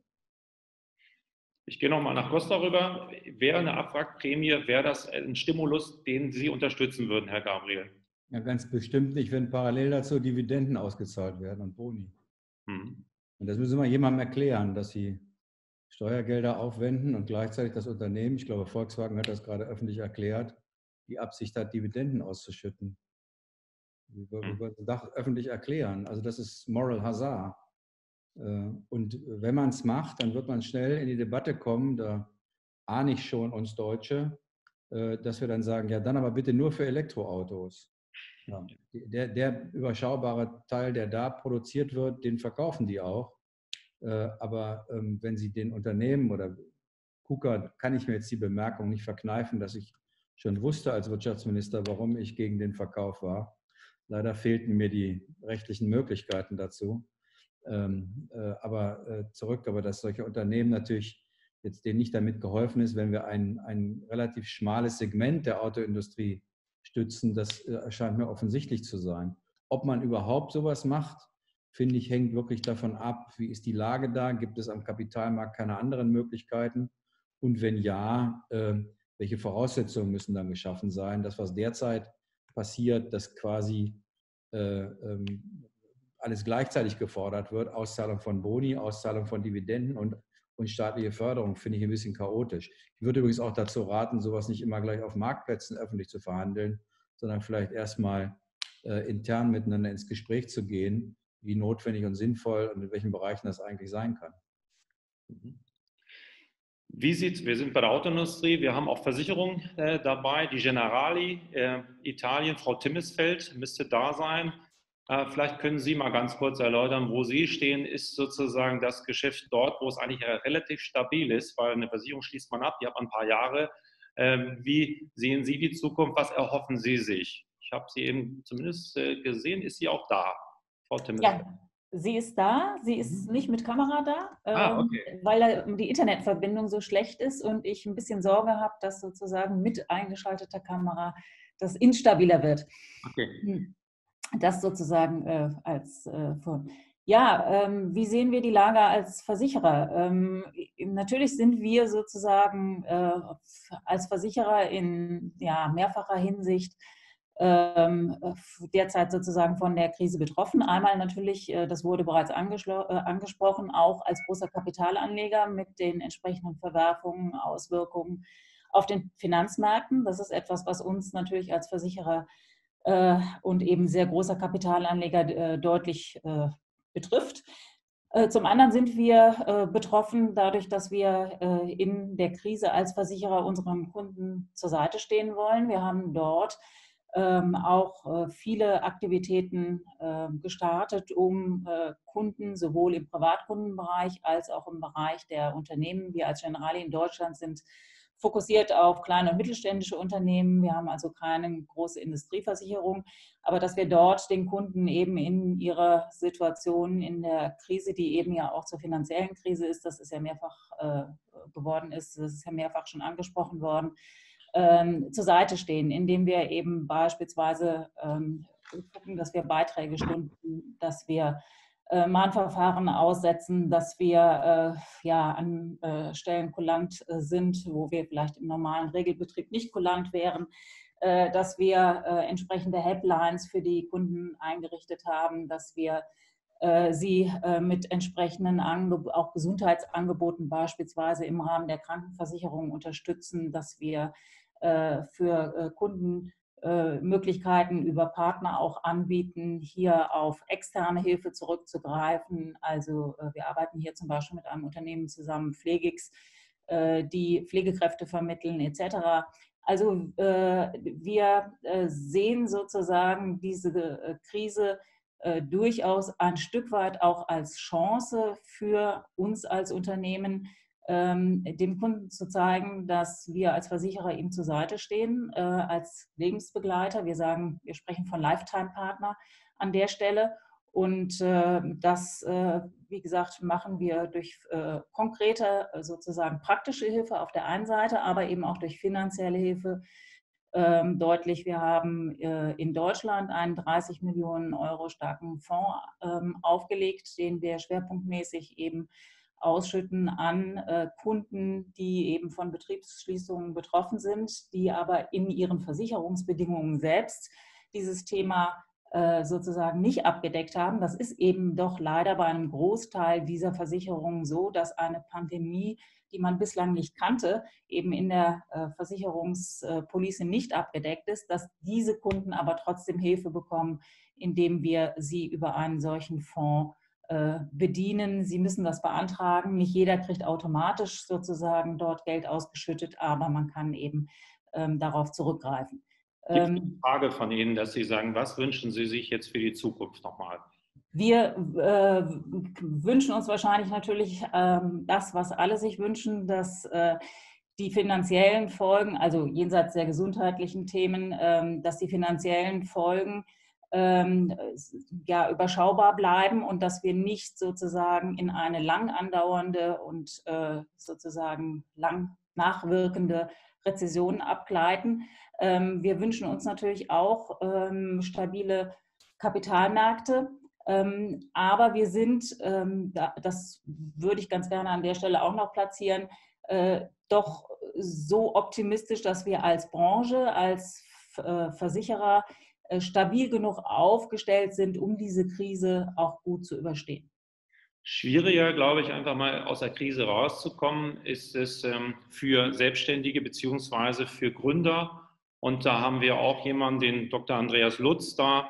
S1: Ich gehe nochmal nach Costa rüber. Wäre eine Abwrackprämie, wäre das ein Stimulus, den Sie unterstützen würden, Herr Gabriel?
S2: Ja, ganz bestimmt nicht, wenn parallel dazu Dividenden ausgezahlt werden und Boni. Und das müssen wir jemandem erklären, dass sie Steuergelder aufwenden und gleichzeitig das Unternehmen, ich glaube, Volkswagen hat das gerade öffentlich erklärt, die Absicht hat, Dividenden auszuschütten. Wie wollen Sie das öffentlich erklären? Also das ist Moral Hazard. Und wenn man es macht, dann wird man schnell in die Debatte kommen, da ahne ich schon uns Deutsche, dass wir dann sagen, ja dann aber bitte nur für Elektroautos. Ja, der überschaubare Teil, der da produziert wird, den verkaufen die auch. Aber wenn Sie den Unternehmen oder KUKA, kann ich mir jetzt die Bemerkung nicht verkneifen, dass ich schon wusste als Wirtschaftsminister, warum ich gegen den Verkauf war. Leider fehlten mir die rechtlichen Möglichkeiten dazu. Aber dass solche Unternehmen natürlich jetzt denen nicht damit geholfen ist, wenn wir ein relativ schmales Segment der Autoindustrie stützen, das erscheint mir offensichtlich zu sein. Ob man überhaupt sowas macht, finde ich, hängt wirklich davon ab, wie ist die Lage da, gibt es am Kapitalmarkt keine anderen Möglichkeiten und wenn ja, welche Voraussetzungen müssen dann geschaffen sein. Das, was derzeit passiert, dass quasi alles gleichzeitig gefordert wird, Auszahlung von Boni, Auszahlung von Dividenden und staatliche Förderung, finde ich ein bisschen chaotisch. Ich würde übrigens auch dazu raten, sowas nicht immer gleich auf Marktplätzen öffentlich zu verhandeln, sondern vielleicht erstmal intern miteinander ins Gespräch zu gehen, wie notwendig und sinnvoll und in welchen Bereichen das eigentlich sein kann.
S1: Wir sind bei der Autoindustrie, wir haben auch Versicherungen dabei, die Generali, Italien, Frau Timmisfeld müsste da sein. Vielleicht können Sie mal ganz kurz erläutern, wo Sie stehen. Ist sozusagen das Geschäft dort, wo es eigentlich relativ stabil ist, weil eine Versicherung schließt man ab, die hat man ein paar Jahre. Wie sehen Sie die Zukunft? Was erhoffen Sie sich? Ich habe sie eben zumindest gesehen. Ist sie auch da, Frau Timmisfeld?
S5: Ja, sie ist da. Sie ist nicht mit Kamera da,
S1: Okay.
S5: weil die Internetverbindung so schlecht ist und ich ein bisschen Sorge habe, dass sozusagen mit eingeschalteter Kamera das instabiler wird.
S1: Okay.
S5: Das sozusagen wie sehen wir die Lage als Versicherer? Natürlich sind wir sozusagen als Versicherer in mehrfacher Hinsicht derzeit sozusagen von der Krise betroffen. Einmal natürlich, das wurde bereits angesprochen, auch als großer Kapitalanleger mit den entsprechenden Verwerfungen, Auswirkungen auf den Finanzmärkten. Das ist etwas, was uns natürlich als Versicherer und eben sehr großer Kapitalanleger deutlich betrifft. Zum anderen sind wir betroffen dadurch, dass wir in der Krise als Versicherer unseren Kunden zur Seite stehen wollen. Wir haben dort auch viele Aktivitäten gestartet, um Kunden sowohl im Privatkundenbereich als auch im Bereich der Unternehmen. Wir als Generali in Deutschland sind fokussiert auf kleine und mittelständische Unternehmen. Wir haben also keine große Industrieversicherung, aber dass wir dort den Kunden eben in ihrer Situation in der Krise, die eben ja auch zur finanziellen Krise ist, das ist ja mehrfach geworden ist, das ist ja mehrfach schon angesprochen worden, zur Seite stehen, indem wir eben beispielsweise gucken, dass wir Beiträge stunden, dass wir Mahnverfahren aussetzen, dass wir an Stellen kulant sind, wo wir vielleicht im normalen Regelbetrieb nicht kulant wären. dass wir entsprechende Helplines für die Kunden eingerichtet haben, dass wir sie mit entsprechenden auch Gesundheitsangeboten beispielsweise im Rahmen der Krankenversicherung unterstützen, dass wir für Kunden Möglichkeiten über Partner auch anbieten, hier auf externe Hilfe zurückzugreifen. Also wir arbeiten hier zum Beispiel mit einem Unternehmen zusammen, Pflegix, die Pflegekräfte vermitteln etc. Also wir sehen sozusagen diese Krise durchaus ein Stück weit auch als Chance für uns als Unternehmen, dem Kunden zu zeigen, dass wir als Versicherer ihm zur Seite stehen, als Lebensbegleiter. Wir sagen, wir sprechen von Lifetime-Partner an der Stelle. Und das, wie gesagt, machen wir durch konkrete, sozusagen praktische Hilfe auf der einen Seite, aber eben auch durch finanzielle Hilfe deutlich. Wir haben in Deutschland einen 30 Millionen Euro starken Fonds aufgelegt, den wir schwerpunktmäßig eben ausschütten an Kunden, die eben von Betriebsschließungen betroffen sind, die aber in ihren Versicherungsbedingungen selbst dieses Thema sozusagen nicht abgedeckt haben. Das ist eben doch leider bei einem Großteil dieser Versicherungen so, dass eine Pandemie, die man bislang nicht kannte, eben in der Versicherungspolice nicht abgedeckt ist, dass diese Kunden aber trotzdem Hilfe bekommen, indem wir sie über einen solchen Fonds bedienen. Sie müssen das beantragen. Nicht jeder kriegt automatisch sozusagen dort Geld ausgeschüttet, aber man kann eben darauf zurückgreifen.
S1: Gibt es eine Frage von Ihnen, dass Sie sagen, was wünschen Sie sich jetzt für die Zukunft nochmal?
S5: Wir wünschen uns wahrscheinlich natürlich das, was alle sich wünschen, dass die finanziellen Folgen, also jenseits der gesundheitlichen Themen, dass die finanziellen Folgen ja, überschaubar bleiben und dass wir nicht sozusagen in eine lang andauernde und sozusagen lang nachwirkende Rezession abgleiten. Wir wünschen uns natürlich auch stabile Kapitalmärkte, aber wir sind, das würde ich ganz gerne an der Stelle auch noch platzieren, doch so optimistisch, dass wir als Branche, als Versicherer stabil genug aufgestellt sind, um diese Krise auch gut zu überstehen.
S1: Schwieriger, glaube ich, einfach mal aus der Krise rauszukommen, ist es für Selbstständige bzw. für Gründer. Und da haben wir auch jemanden, den Dr. Andreas Lutz da.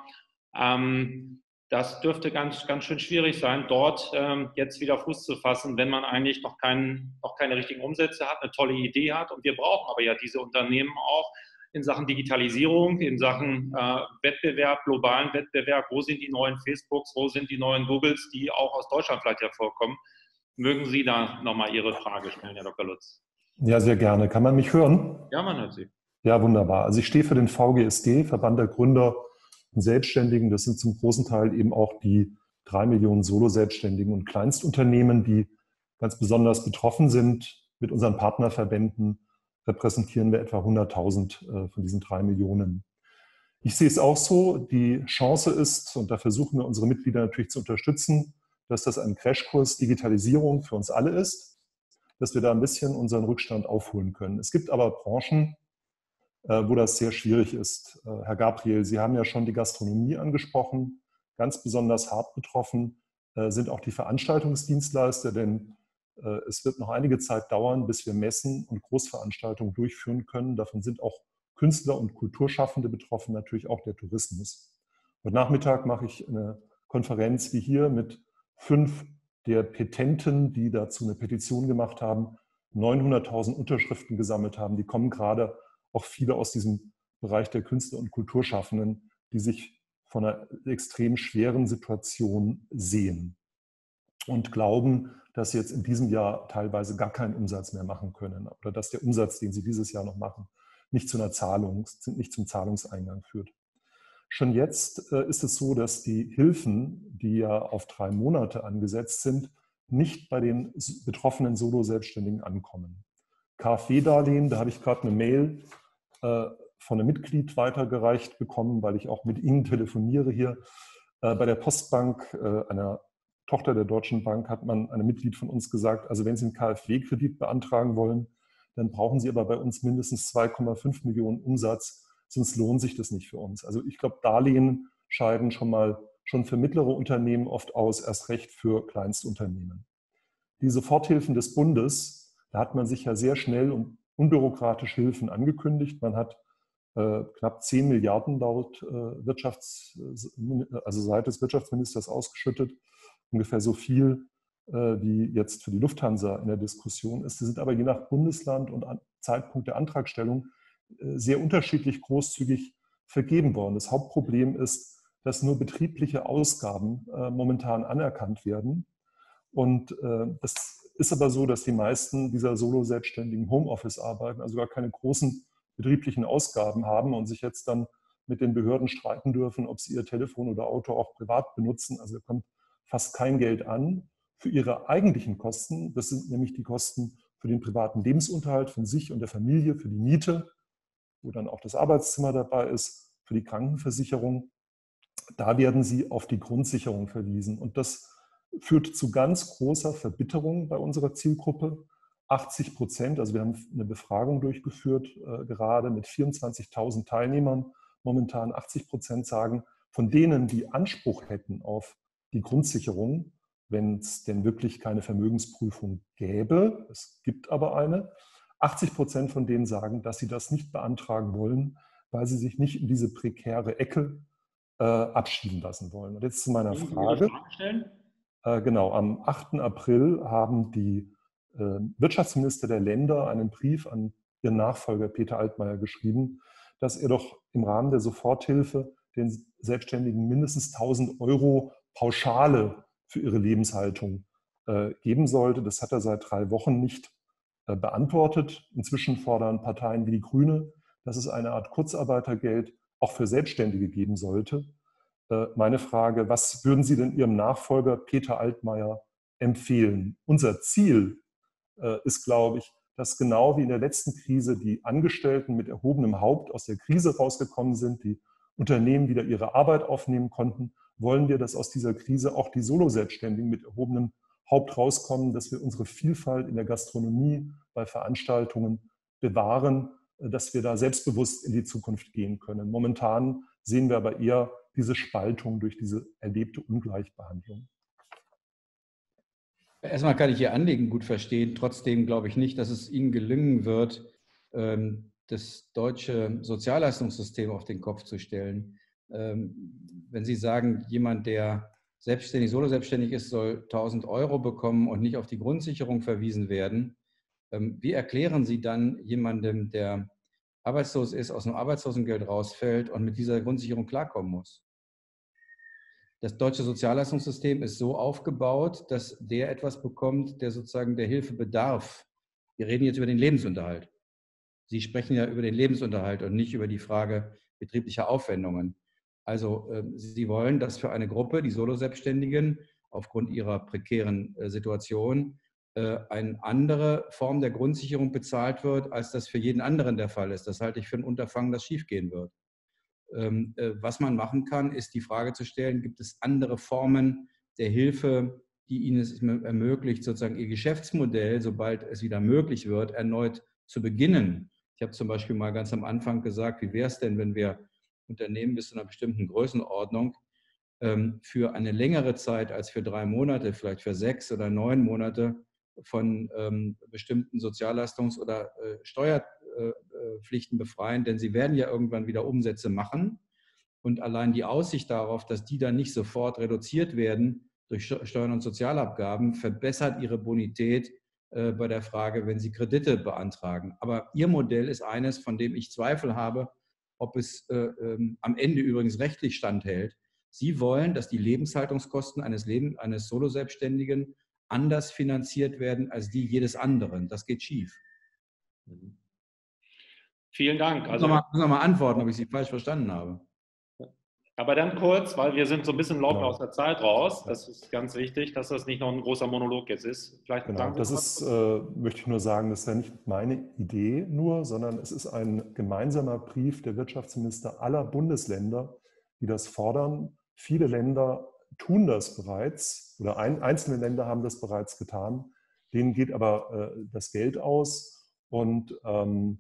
S1: Das dürfte ganz schön schwierig sein, dort jetzt wieder Fuß zu fassen, wenn man eigentlich noch keine richtigen Umsätze hat, eine tolle Idee hat. Und wir brauchen aber ja diese Unternehmen auch in Sachen Digitalisierung, in Sachen Wettbewerb, globalen Wettbewerb. Wo sind die neuen Facebooks, wo sind die neuen Googles, die auch aus Deutschland vielleicht hervorkommen? Mögen Sie da nochmal Ihre Frage stellen, Herr Dr. Lutz?
S6: Ja, sehr gerne. Kann man mich hören?
S1: Ja, man hört Sie.
S6: Ja, wunderbar. Also ich stehe für den VGSG, Verband der Gründer und Selbstständigen. Das sind zum großen Teil eben auch die 3 Millionen Solo-Selbstständigen und Kleinstunternehmen, die ganz besonders betroffen sind. Mit unseren Partnerverbänden repräsentieren wir etwa 100.000 von diesen 3 Millionen. Ich sehe es auch so, die Chance ist, und da versuchen wir unsere Mitglieder natürlich zu unterstützen, dass das ein Crashkurs Digitalisierung für uns alle ist, dass wir da ein bisschen unseren Rückstand aufholen können. Es gibt aber Branchen, wo das sehr schwierig ist. Herr Gabriel, Sie haben ja schon die Gastronomie angesprochen. Ganz besonders hart betroffen sind auch die Veranstaltungsdienstleister, denn es wird noch einige Zeit dauern, bis wir Messen und Großveranstaltungen durchführen können. Davon sind auch Künstler und Kulturschaffende betroffen, natürlich auch der Tourismus. Heute Nachmittag mache ich eine Konferenz wie hier mit 5 der Petenten, die dazu eine Petition gemacht haben, 900.000 Unterschriften gesammelt haben. Die kommen gerade auch viele aus diesem Bereich der Künstler und Kulturschaffenden, die sich von einer extrem schweren Situation sehen und glauben, dass sie jetzt in diesem Jahr teilweise gar keinen Umsatz mehr machen können oder dass der Umsatz, den sie dieses Jahr noch machen, nicht zu einer Zahlung, nicht zum Zahlungseingang führt. Schon jetzt ist es so, dass die Hilfen, die ja auf 3 Monate angesetzt sind, nicht bei den betroffenen Solo-Selbstständigen ankommen. KfW-Darlehen, da habe ich gerade eine Mail von einem Mitglied weitergereicht bekommen, weil ich auch mit Ihnen telefoniere hier. Bei der Postbank, einer Tochter der Deutschen Bank, hat man einem Mitglied von uns gesagt, also wenn Sie einen KfW-Kredit beantragen wollen, dann brauchen Sie aber bei uns mindestens 2,5 Millionen Umsatz, sonst lohnt sich das nicht für uns. Also ich glaube, Darlehen scheiden schon für mittlere Unternehmen oft aus, erst recht für Kleinstunternehmen. Die Soforthilfen des Bundes, da hat man sich ja sehr schnell und unbürokratisch Hilfen angekündigt. Man hat knapp 10 Milliarden laut Seite des Wirtschaftsministers ausgeschüttet, ungefähr so viel, wie jetzt für die Lufthansa in der Diskussion ist. Die sind aber je nach Bundesland und Zeitpunkt der Antragstellung sehr unterschiedlich großzügig vergeben worden. Das Hauptproblem ist, dass nur betriebliche Ausgaben momentan anerkannt werden. Und das ist aber so, dass die meisten dieser Solo-Selbstständigen Homeoffice arbeiten, also gar keine großen betrieblichen Ausgaben haben und sich jetzt dann mit den Behörden streiten dürfen, ob sie ihr Telefon oder Auto auch privat benutzen. Also da kommt fast kein Geld an für ihre eigentlichen Kosten. Das sind nämlich die Kosten für den privaten Lebensunterhalt von sich und der Familie, für die Miete, wo dann auch das Arbeitszimmer dabei ist, für die Krankenversicherung. Da werden sie auf die Grundsicherung verwiesen. Und das führt zu ganz großer Verbitterung bei unserer Zielgruppe. 80%, also wir haben eine Befragung durchgeführt, gerade mit 24.000 Teilnehmern. Momentan 80% sagen, von denen, die Anspruch hätten auf die Grundsicherung, wenn es denn wirklich keine Vermögensprüfung gäbe, es gibt aber eine, 80% von denen sagen, dass sie das nicht beantragen wollen, weil sie sich nicht in diese prekäre Ecke abschieben lassen wollen. Und jetzt zu meiner Frage. Genau, am 8. April haben die Wirtschaftsminister der Länder einen Brief an ihren Nachfolger Peter Altmaier geschrieben, dass er doch im Rahmen der Soforthilfe den Selbstständigen mindestens 1.000 € Pauschale für ihre Lebenshaltung geben sollte. Das hat er seit 3 Wochen nicht beantwortet. Inzwischen fordern Parteien wie die Grüne, dass es eine Art Kurzarbeitergeld auch für Selbstständige geben sollte. Meine Frage, was würden Sie denn Ihrem Nachfolger Peter Altmaier empfehlen? Unser Ziel ist, glaube ich, dass genau wie in der letzten Krise die Angestellten mit erhobenem Haupt aus der Krise rausgekommen sind, die Unternehmen wieder ihre Arbeit aufnehmen konnten, wollen wir, dass aus dieser Krise auch die Solo-Selbstständigen mit erhobenem Haupt rauskommen, dass wir unsere Vielfalt in der Gastronomie, bei Veranstaltungen bewahren, dass wir da selbstbewusst in die Zukunft gehen können. Momentan sehen wir aber eher diese Spaltung durch diese erlebte Ungleichbehandlung.
S2: Erstmal kann ich Ihr Anliegen gut verstehen. Trotzdem glaube ich nicht, dass es Ihnen gelingen wird, das deutsche Sozialleistungssystem auf den Kopf zu stellen. Wenn Sie sagen, jemand, der solo-selbstständig ist, soll 1.000 € bekommen und nicht auf die Grundsicherung verwiesen werden, wie erklären Sie dann jemandem, der arbeitslos ist, aus dem Arbeitslosengeld rausfällt und mit dieser Grundsicherung klarkommen muss? Das deutsche Sozialleistungssystem ist so aufgebaut, dass der etwas bekommt, der sozusagen der Hilfe bedarf. Wir reden jetzt über den Lebensunterhalt. Sie sprechen ja über den Lebensunterhalt und nicht über die Frage betrieblicher Aufwendungen. Also Sie wollen, dass für eine Gruppe, die Solo-Selbstständigen, aufgrund ihrer prekären Situation, eine andere Form der Grundsicherung bezahlt wird, als das für jeden anderen der Fall ist. Das halte ich für ein Unterfangen, das schiefgehen wird. Was man machen kann, ist die Frage zu stellen, gibt es andere Formen der Hilfe, die Ihnen es ermöglicht, sozusagen Ihr Geschäftsmodell, sobald es wieder möglich wird, erneut zu beginnen. Ich habe zum Beispiel mal ganz am Anfang gesagt, wie wäre es denn, wenn wir Unternehmen bis zu einer bestimmten Größenordnung für eine längere Zeit als für 3 Monate, vielleicht für 6 oder 9 Monate von bestimmten Sozialleistungs- oder Steuerpflichten befreien, denn sie werden ja irgendwann wieder Umsätze machen und allein die Aussicht darauf, dass die dann nicht sofort reduziert werden durch Steuern und Sozialabgaben, verbessert ihre Bonität bei der Frage, wenn sie Kredite beantragen. Aber Ihr Modell ist eines, von dem ich Zweifel habe, ob es am Ende übrigens rechtlich standhält. Sie wollen, dass die Lebenshaltungskosten eines Solo-Selbstständigen anders finanziert werden als die jedes anderen. Das geht schief.
S1: Vielen Dank.
S2: Also, ich muss noch mal antworten, ob ich Sie falsch verstanden habe.
S1: Aber dann kurz, weil wir sind so ein bisschen laufen aus der Zeit raus.
S6: Ja.
S1: Das ist ganz wichtig, dass das nicht noch ein großer Monolog jetzt ist. Vielleicht
S6: genau, das ist, möchte ich nur sagen, das ist ja nicht meine Idee nur, sondern es ist ein gemeinsamer Brief der Wirtschaftsminister aller Bundesländer, die das fordern. Viele Länder tun das bereits oder einzelne Länder haben das bereits getan. Denen geht aber das Geld aus und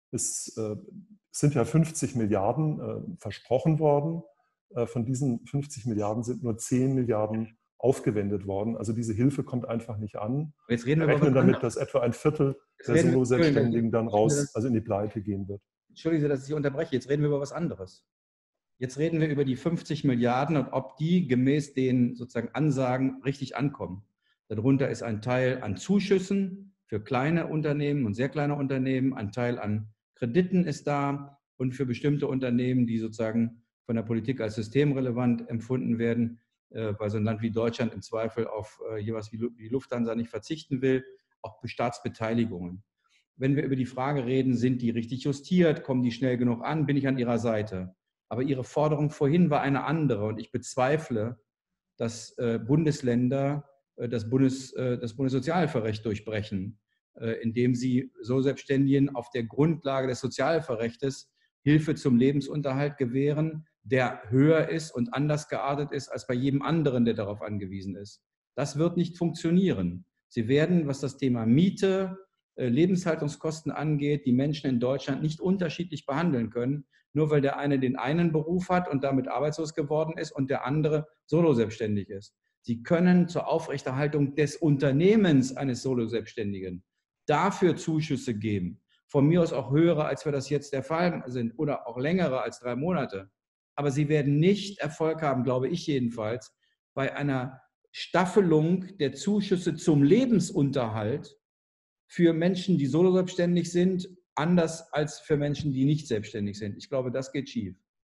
S6: Es sind ja 50 Milliarden versprochen worden. Von diesen 50 Milliarden sind nur 10 Milliarden aufgewendet worden. Also diese Hilfe kommt einfach nicht an.
S2: Jetzt reden
S6: Wir
S2: wir über
S6: rechnen
S2: was
S6: damit,
S2: anderes.
S6: dass etwa ein Viertel der Solo-Selbstständigen dann raus, also in die Pleite gehen wird.
S2: Entschuldigen Sie, dass ich Sie unterbreche. Jetzt reden wir über was anderes. Jetzt reden wir über die 50 Milliarden und ob die gemäß den sozusagen Ansagen richtig ankommen. Darunter ist ein Teil an Zuschüssen für kleine Unternehmen und sehr kleine Unternehmen, ein Teil an Krediten ist da und für bestimmte Unternehmen, die sozusagen von der Politik als systemrelevant empfunden werden, weil so ein Land wie Deutschland im Zweifel auf jeweils wie die Lufthansa nicht verzichten will, auch Staatsbeteiligungen. Wenn wir über die Frage reden, sind die richtig justiert, kommen die schnell genug an, bin ich an Ihrer Seite. Aber Ihre Forderung vorhin war eine andere und ich bezweifle, dass Bundesländer das Bundessozialhilferecht durchbrechen, indem sie so Selbstständigen auf der Grundlage des Sozialhilferechtes Hilfe zum Lebensunterhalt gewähren, der höher ist und anders geartet ist als bei jedem anderen, der darauf angewiesen ist. Das wird nicht funktionieren. Sie werden, was das Thema Miete, Lebenshaltungskosten angeht, die Menschen in Deutschland nicht unterschiedlich behandeln können, nur weil der eine den einen Beruf hat und damit arbeitslos geworden ist und der andere solo-selbstständig ist. Sie können zur Aufrechterhaltung des Unternehmens eines Solo-Selbstständigen dafür Zuschüsse geben. Von mir aus auch höhere, als wir das jetzt der Fall sind oder auch längere als 3 Monate. Aber sie werden nicht Erfolg haben, glaube ich jedenfalls, bei einer Staffelung der Zuschüsse zum Lebensunterhalt für Menschen, die solo-selbstständig sind, anders als für Menschen, die nicht selbstständig sind. Ich glaube, das geht schief.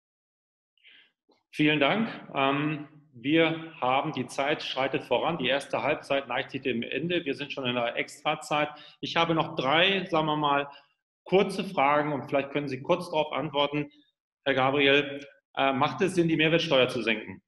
S1: Vielen Dank. Wir haben, die Zeit schreitet voran. Die erste Halbzeit neigt sich dem Ende. Wir sind schon in der Extrazeit. Ich habe noch 3, sagen wir mal, kurze Fragen und vielleicht können Sie kurz darauf antworten. Herr Gabriel, macht es Sinn, die Mehrwertsteuer zu senken?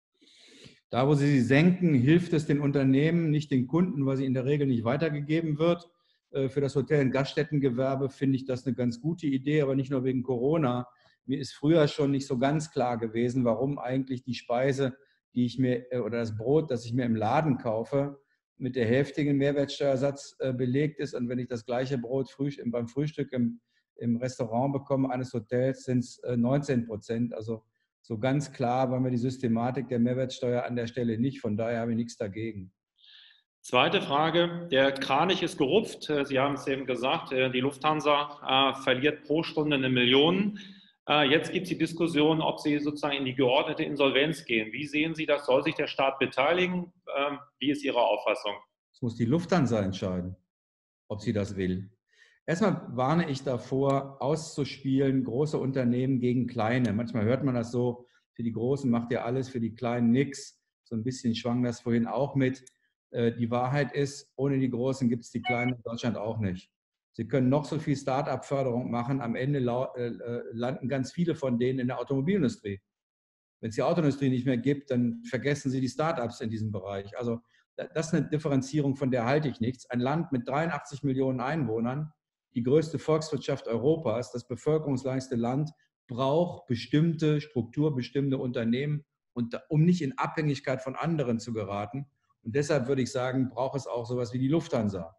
S2: Da, wo Sie sie senken, hilft es den Unternehmen, nicht den Kunden, weil sie in der Regel nicht weitergegeben wird. Für das Hotel- und Gaststättengewerbe finde ich das eine ganz gute Idee, aber nicht nur wegen Corona. Mir ist früher schon nicht so ganz klar gewesen, warum eigentlich die Speise, die ich mir oder das Brot, das ich mir im Laden kaufe, mit der hälftigen Mehrwertsteuersatz belegt ist. Und wenn ich das gleiche Brot beim Frühstück im Restaurant bekomme eines Hotels, sind es 19%. Also so ganz klar war mir die Systematik der Mehrwertsteuer an der Stelle nicht. Von daher habe ich nichts dagegen.
S1: Zweite Frage. Der Kranich ist gerupft. Sie haben es eben gesagt, die Lufthansa verliert pro Stunde 1 Million. Jetzt gibt es die Diskussion, ob Sie sozusagen in die geordnete Insolvenz gehen. Wie sehen Sie das? Soll sich der Staat beteiligen? Wie ist Ihre Auffassung?
S2: Das muss die Lufthansa entscheiden, ob sie das will. Erstmal warne ich davor, auszuspielen, große Unternehmen gegen kleine. Manchmal hört man das so, für die Großen macht ihr alles, für die Kleinen nichts. So ein bisschen schwang das vorhin auch mit. Die Wahrheit ist, ohne die Großen gibt es die Kleinen in Deutschland auch nicht. Sie können noch so viel Start-up-Förderung machen, am Ende landen ganz viele von denen in der Automobilindustrie. Wenn es die Autoindustrie nicht mehr gibt, dann vergessen Sie die Start-ups in diesem Bereich. Also das ist eine Differenzierung, von der halte ich nichts. Ein Land mit 83 Millionen Einwohnern, die größte Volkswirtschaft Europas, das bevölkerungsreichste Land, braucht bestimmte strukturbestimmte Unternehmen, um nicht in Abhängigkeit von anderen zu geraten. Und deshalb würde ich sagen, braucht es auch sowas wie die Lufthansa.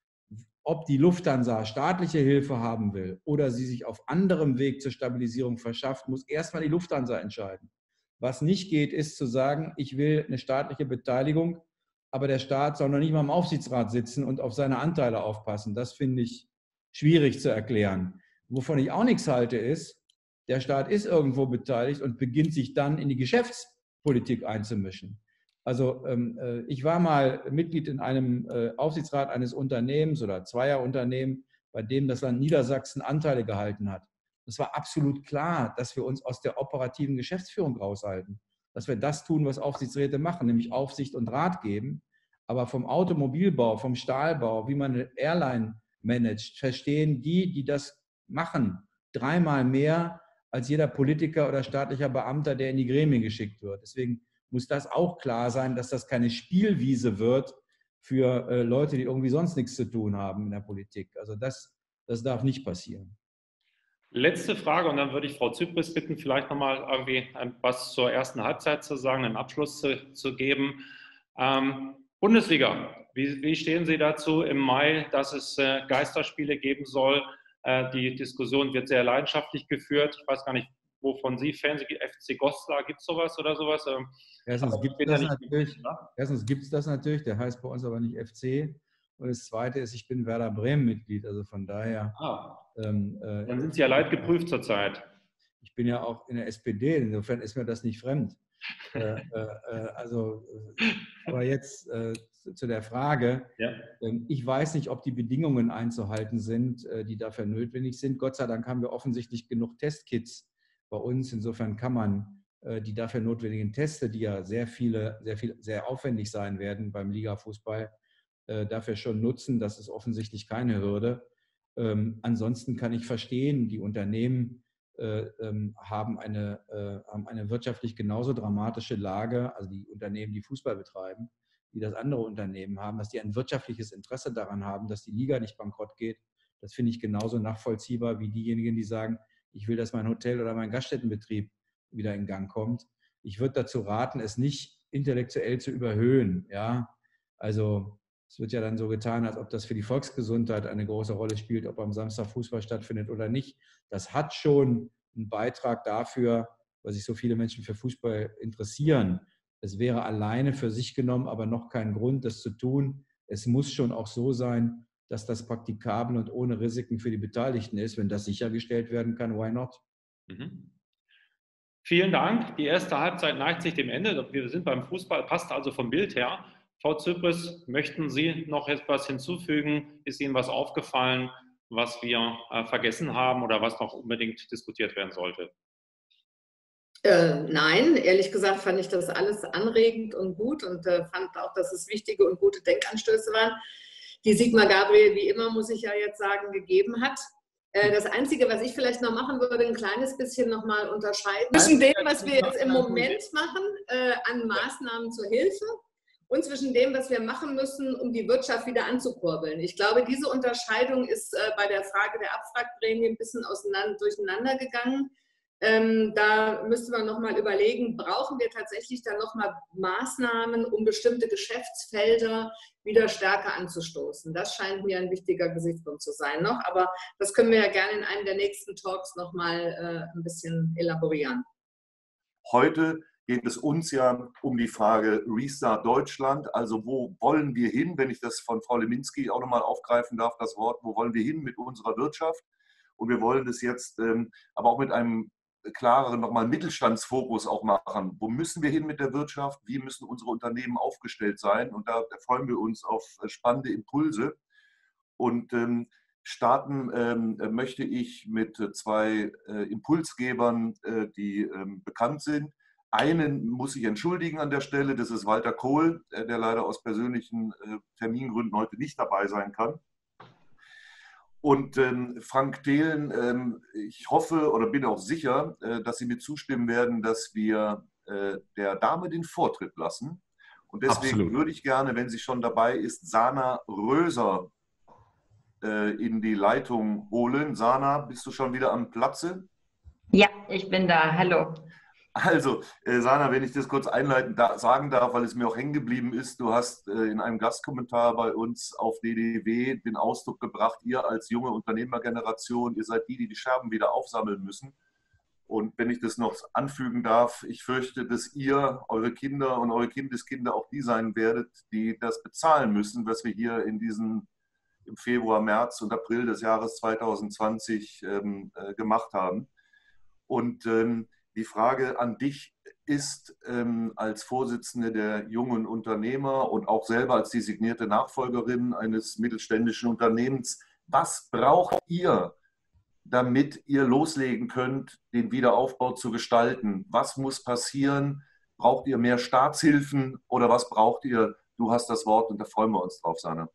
S2: Ob die Lufthansa staatliche Hilfe haben will oder sie sich auf anderem Weg zur Stabilisierung verschafft, muss erstmal die Lufthansa entscheiden. Was nicht geht, ist zu sagen, ich will eine staatliche Beteiligung, aber der Staat soll noch nicht mal im Aufsichtsrat sitzen und auf seine Anteile aufpassen. Das finde ich schwierig zu erklären. Wovon ich auch nichts halte, ist, der Staat ist irgendwo beteiligt und beginnt sich dann in die Geschäftspolitik einzumischen. Also ich war mal Mitglied in einem Aufsichtsrat eines Unternehmens oder zweier Unternehmen, bei dem das Land Niedersachsen Anteile gehalten hat. Es war absolut klar, dass wir uns aus der operativen Geschäftsführung raushalten, dass wir das tun, was Aufsichtsräte machen, nämlich Aufsicht und Rat geben. Aber vom Automobilbau, vom Stahlbau, wie man eine Airline managt, verstehen die das machen, 3-mal mehr als jeder Politiker oder staatlicher Beamter, der in die Gremien geschickt wird. Deswegen muss das auch klar sein, dass das keine Spielwiese wird für Leute, die irgendwie sonst nichts zu tun haben in der Politik. Also das darf nicht passieren.
S1: Letzte Frage und dann würde ich Frau Zypris bitten, vielleicht nochmal irgendwie was zur ersten Halbzeit zu sagen, einen Abschluss zu geben. Bundesliga, wie stehen Sie dazu im Mai, dass es Geisterspiele geben soll? Die Diskussion wird sehr leidenschaftlich geführt. Ich weiß gar nicht, wovon Sie Fans sind. FC Goslar, gibt es sowas oder sowas?
S2: Erstens gibt es das natürlich, der heißt bei uns aber nicht FC. Und das Zweite ist, ich bin Werder Bremen-Mitglied, also von daher.
S1: Dann sind Sie ja leidgeprüft zurzeit.
S2: Ich bin ja auch in der SPD, insofern ist mir das nicht fremd. Aber jetzt zu der Frage. Ja. Ich weiß nicht, ob die Bedingungen einzuhalten sind, die dafür notwendig sind. Gott sei Dank haben wir offensichtlich genug Testkits bei uns. Insofern kann man die dafür notwendigen Teste, die ja sehr aufwendig sein werden beim Ligafußball, dafür schon nutzen. Das ist offensichtlich keine Hürde. Ansonsten kann ich verstehen, die Unternehmen haben eine wirtschaftlich genauso dramatische Lage, also die Unternehmen, die Fußball betreiben, wie das andere Unternehmen haben, dass die ein wirtschaftliches Interesse daran haben, dass die Liga nicht bankrott geht. Das finde ich genauso nachvollziehbar wie diejenigen, die sagen, ich will, dass mein Hotel oder mein Gaststättenbetrieb wieder in Gang kommt. Ich würde dazu raten, es nicht intellektuell zu überhöhen. Ja? Also es wird ja dann so getan, als ob das für die Volksgesundheit eine große Rolle spielt, ob am Samstag Fußball stattfindet oder nicht. Das hat schon einen Beitrag dafür, weil sich so viele Menschen für Fußball interessieren. Es wäre alleine für sich genommen aber noch kein Grund, das zu tun. Es muss schon auch so sein, dass das praktikabel und ohne Risiken für die Beteiligten ist. Wenn das sichergestellt werden kann, why not?
S1: Mhm. Vielen Dank. Die erste Halbzeit neigt sich dem Ende. Wir sind beim Fußball, passt also vom Bild her. Frau Zypris, möchten Sie noch etwas hinzufügen? Ist Ihnen was aufgefallen, was wir vergessen haben oder was noch unbedingt diskutiert werden sollte?
S7: Nein, ehrlich gesagt fand ich das alles anregend und gut und fand auch, dass es wichtige und gute Denkanstöße waren, die Sigmar Gabriel, wie immer, muss ich ja jetzt sagen, gegeben hat. Das Einzige, was ich vielleicht noch machen würde, ein kleines bisschen nochmal unterscheiden zwischen dem, was wir jetzt im Moment machen, an Maßnahmen zur Hilfe und zwischen dem, was wir machen müssen, um die Wirtschaft wieder anzukurbeln. Ich glaube, diese Unterscheidung ist bei der Frage der Abwrackprämie ein bisschen durcheinander gegangen. Da müsste man nochmal überlegen, brauchen wir tatsächlich dann nochmal Maßnahmen, um bestimmte Geschäftsfelder wieder stärker anzustoßen. Das scheint mir ein wichtiger Gesichtspunkt zu sein noch, aber das können wir ja gerne in einem der nächsten Talks nochmal ein bisschen elaborieren.
S8: Heute geht es uns ja um die Frage Restart Deutschland, also wo wollen wir hin, wenn ich das von Frau Leminski auch nochmal aufgreifen darf, das Wort, wo wollen wir hin mit unserer Wirtschaft? Und wir wollen das jetzt aber auch mit einem klareren nochmal Mittelstandsfokus auch machen. Wo müssen wir hin mit der Wirtschaft? Wie müssen unsere Unternehmen aufgestellt sein? Und da freuen wir uns auf spannende Impulse. Und starten möchte ich mit zwei Impulsgebern, die bekannt sind. Einen muss ich entschuldigen an der Stelle, das ist Walter Kohl, der leider aus persönlichen Termingründen heute nicht dabei sein kann. Und Frank Thelen, ich hoffe oder bin auch sicher, dass Sie mir zustimmen werden, dass wir der Dame den Vortritt lassen. Und deswegen Absolut. Würde ich gerne, wenn sie schon dabei ist, Sana Röser in die Leitung holen. Sana, bist du schon wieder am Platze?
S9: Ja, ich bin da. Hallo.
S8: Also, Sana, wenn ich das kurz einleitend sagen darf, weil es mir auch hängen geblieben ist, du hast in einem Gastkommentar bei uns auf DDW den Ausdruck gebracht, ihr als junge Unternehmergeneration, ihr seid die die Scherben wieder aufsammeln müssen. Und wenn ich das noch anfügen darf, ich fürchte, dass ihr, eure Kinder und eure Kindeskinder auch die sein werdet, die das bezahlen müssen, was wir hier im Februar, März und April des Jahres 2020 gemacht haben. Und die Frage an dich ist als Vorsitzende der jungen Unternehmer und auch selber als designierte Nachfolgerin eines mittelständischen Unternehmens, was braucht ihr, damit ihr loslegen könnt, den Wiederaufbau zu gestalten? Was muss passieren? Braucht ihr mehr Staatshilfen oder was braucht ihr? Du hast das Wort und da freuen wir uns drauf, Sana.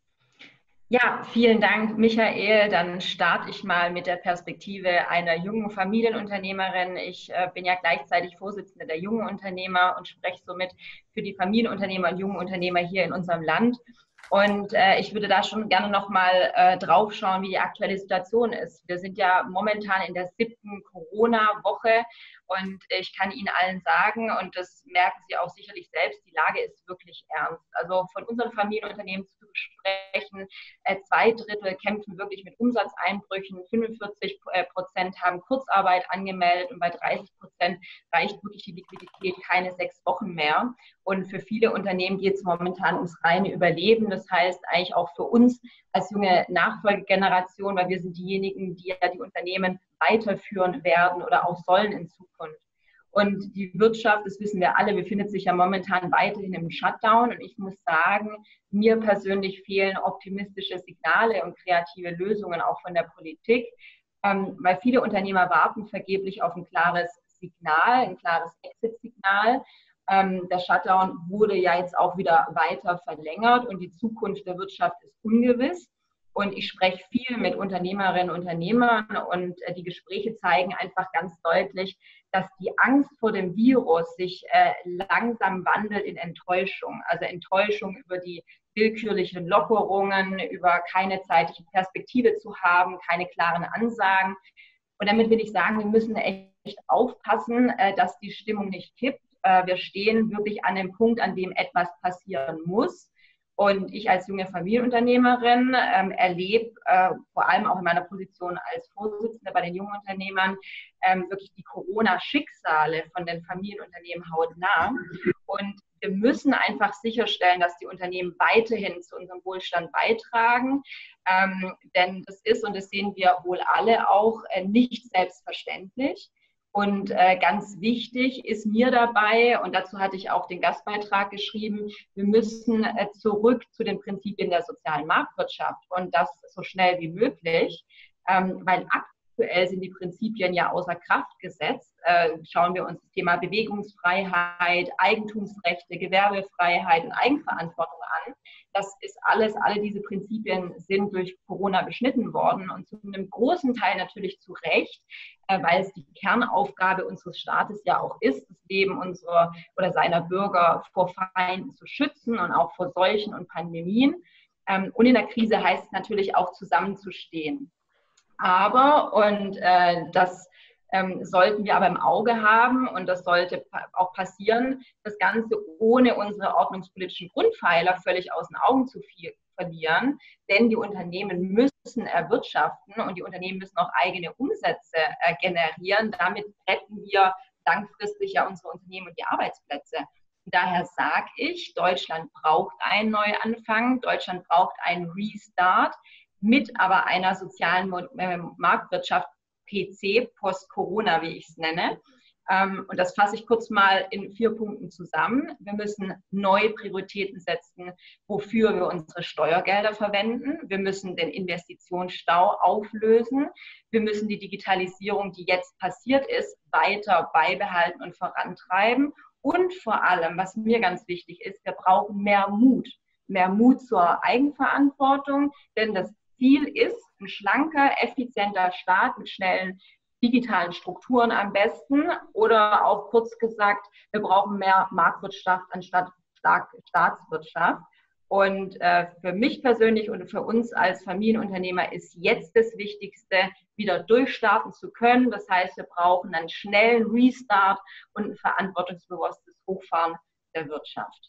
S9: Ja, vielen Dank, Michael. Dann starte ich mal mit der Perspektive einer jungen Familienunternehmerin. Ich bin ja gleichzeitig Vorsitzende der jungen Unternehmer und spreche somit für die Familienunternehmer und jungen Unternehmer hier in unserem Land. Und ich würde da schon gerne nochmal drauf schauen, wie die aktuelle Situation ist. Wir sind ja momentan in der 7. Corona-Woche und ich kann Ihnen allen sagen, und das merken Sie auch sicherlich selbst, die Lage ist wirklich ernst. Also von unseren Familienunternehmen zu sprechen. 2/3 kämpfen wirklich mit Umsatzeinbrüchen, 45% haben Kurzarbeit angemeldet und bei 30% reicht wirklich die Liquidität keine 6 Wochen mehr. Und für viele Unternehmen geht es momentan ums reine Überleben. Das heißt eigentlich auch für uns als junge Nachfolgegeneration, weil wir sind diejenigen, die ja die Unternehmen weiterführen werden oder auch sollen in Zukunft. Und die Wirtschaft, das wissen wir alle, befindet sich ja momentan weiterhin im Shutdown. Und ich muss sagen, mir persönlich fehlen optimistische Signale und kreative Lösungen auch von der Politik, weil viele Unternehmer warten vergeblich auf ein klares Signal, ein klares Exit-Signal. Der Shutdown wurde ja jetzt auch wieder weiter verlängert und die Zukunft der Wirtschaft ist ungewiss. Und ich spreche viel mit Unternehmerinnen und Unternehmern und die Gespräche zeigen einfach ganz deutlich, dass die Angst vor dem Virus sich langsam wandelt in Enttäuschung. Also Enttäuschung über die willkürlichen Lockerungen, über keine zeitliche Perspektive zu haben, keine klaren Ansagen. Und damit will ich sagen, wir müssen echt aufpassen, dass die Stimmung nicht kippt. Wir stehen wirklich an dem Punkt, an dem etwas passieren muss. Und ich als junge Familienunternehmerin erlebe, vor allem auch in meiner Position als Vorsitzende bei den jungen Unternehmern, wirklich die Corona-Schicksale von den Familienunternehmen hautnah. Und wir müssen einfach sicherstellen, dass die Unternehmen weiterhin zu unserem Wohlstand beitragen. Denn das ist, und das sehen wir wohl alle auch, nicht selbstverständlich. Und ganz wichtig ist mir dabei, und dazu hatte ich auch den Gastbeitrag geschrieben, wir müssen zurück zu den Prinzipien der sozialen Marktwirtschaft und das so schnell wie möglich, weil aktuell sind die Prinzipien ja außer Kraft gesetzt. Schauen wir uns das Thema Bewegungsfreiheit, Eigentumsrechte, Gewerbefreiheit und Eigenverantwortung an. Das ist alle diese Prinzipien sind durch Corona beschnitten worden und zu einem großen Teil natürlich zu Recht, weil es die Kernaufgabe unseres Staates ja auch ist, das Leben unserer oder seiner Bürger vor Feinden zu schützen und auch vor Seuchen und Pandemien. Und in der Krise heißt es natürlich auch zusammenzustehen. Aber, und das sollten wir aber im Auge haben und das sollte auch passieren, das Ganze ohne unsere ordnungspolitischen Grundpfeiler völlig aus den Augen zu verlieren, denn die Unternehmen müssen erwirtschaften und die Unternehmen müssen auch eigene Umsätze generieren. Damit retten wir langfristig ja unsere Unternehmen und die Arbeitsplätze. Und daher sage ich, Deutschland braucht einen Neuanfang, Deutschland braucht einen Restart mit aber einer sozialen Marktwirtschaft, PC, Post-Corona, wie ich es nenne. Und das fasse ich kurz mal in 4 Punkten zusammen. Wir müssen neue Prioritäten setzen, wofür wir unsere Steuergelder verwenden. Wir müssen den Investitionsstau auflösen. Wir müssen die Digitalisierung, die jetzt passiert ist, weiter beibehalten und vorantreiben. Und vor allem, was mir ganz wichtig ist, wir brauchen mehr Mut. Mehr Mut zur Eigenverantwortung, denn das Ziel ist ein schlanker, effizienter Staat mit schnellen digitalen Strukturen am besten oder auch kurz gesagt, wir brauchen mehr Marktwirtschaft anstatt Staatswirtschaft. Und für mich persönlich und für uns als Familienunternehmer ist jetzt das Wichtigste, wieder durchstarten zu können. Das heißt, wir brauchen einen schnellen Restart und ein verantwortungsbewusstes Hochfahren der Wirtschaft.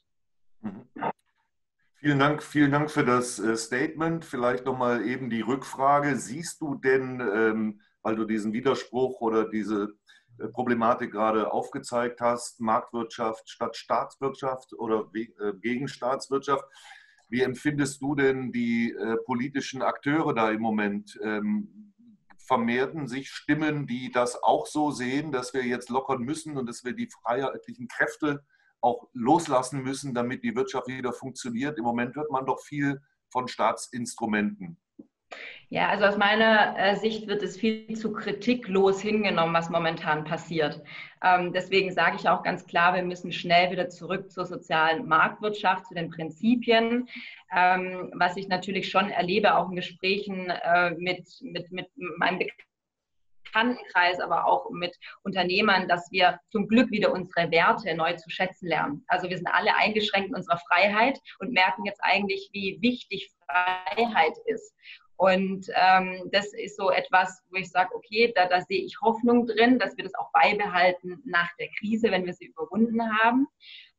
S8: Vielen Dank für das Statement. Vielleicht nochmal eben die Rückfrage. Siehst du denn, weil du diesen Widerspruch oder diese Problematik gerade aufgezeigt hast, Marktwirtschaft statt Staatswirtschaft oder gegen Staatswirtschaft, wie empfindest du denn die politischen Akteure da im Moment? Vermehrten sich Stimmen, die das auch so sehen, dass wir jetzt lockern müssen und dass wir die freiheitlichen Kräfte auch loslassen müssen, damit die Wirtschaft wieder funktioniert? Im Moment hört man doch viel von Staatsinstrumenten.
S9: Ja, also aus meiner Sicht wird es viel zu kritiklos hingenommen, was momentan passiert. Deswegen sage ich auch ganz klar, wir müssen schnell wieder zurück zur sozialen Marktwirtschaft, zu den Prinzipien. Was ich natürlich schon erlebe, auch in Gesprächen mit meinem Bekanntenkreis, aber auch mit Unternehmern, dass wir zum Glück wieder unsere Werte neu zu schätzen lernen. Also wir sind alle eingeschränkt in unserer Freiheit und merken jetzt eigentlich, wie wichtig Freiheit ist. Und das ist so etwas, wo ich sage, okay, da sehe ich Hoffnung drin, dass wir das auch beibehalten nach der Krise, wenn wir sie überwunden haben.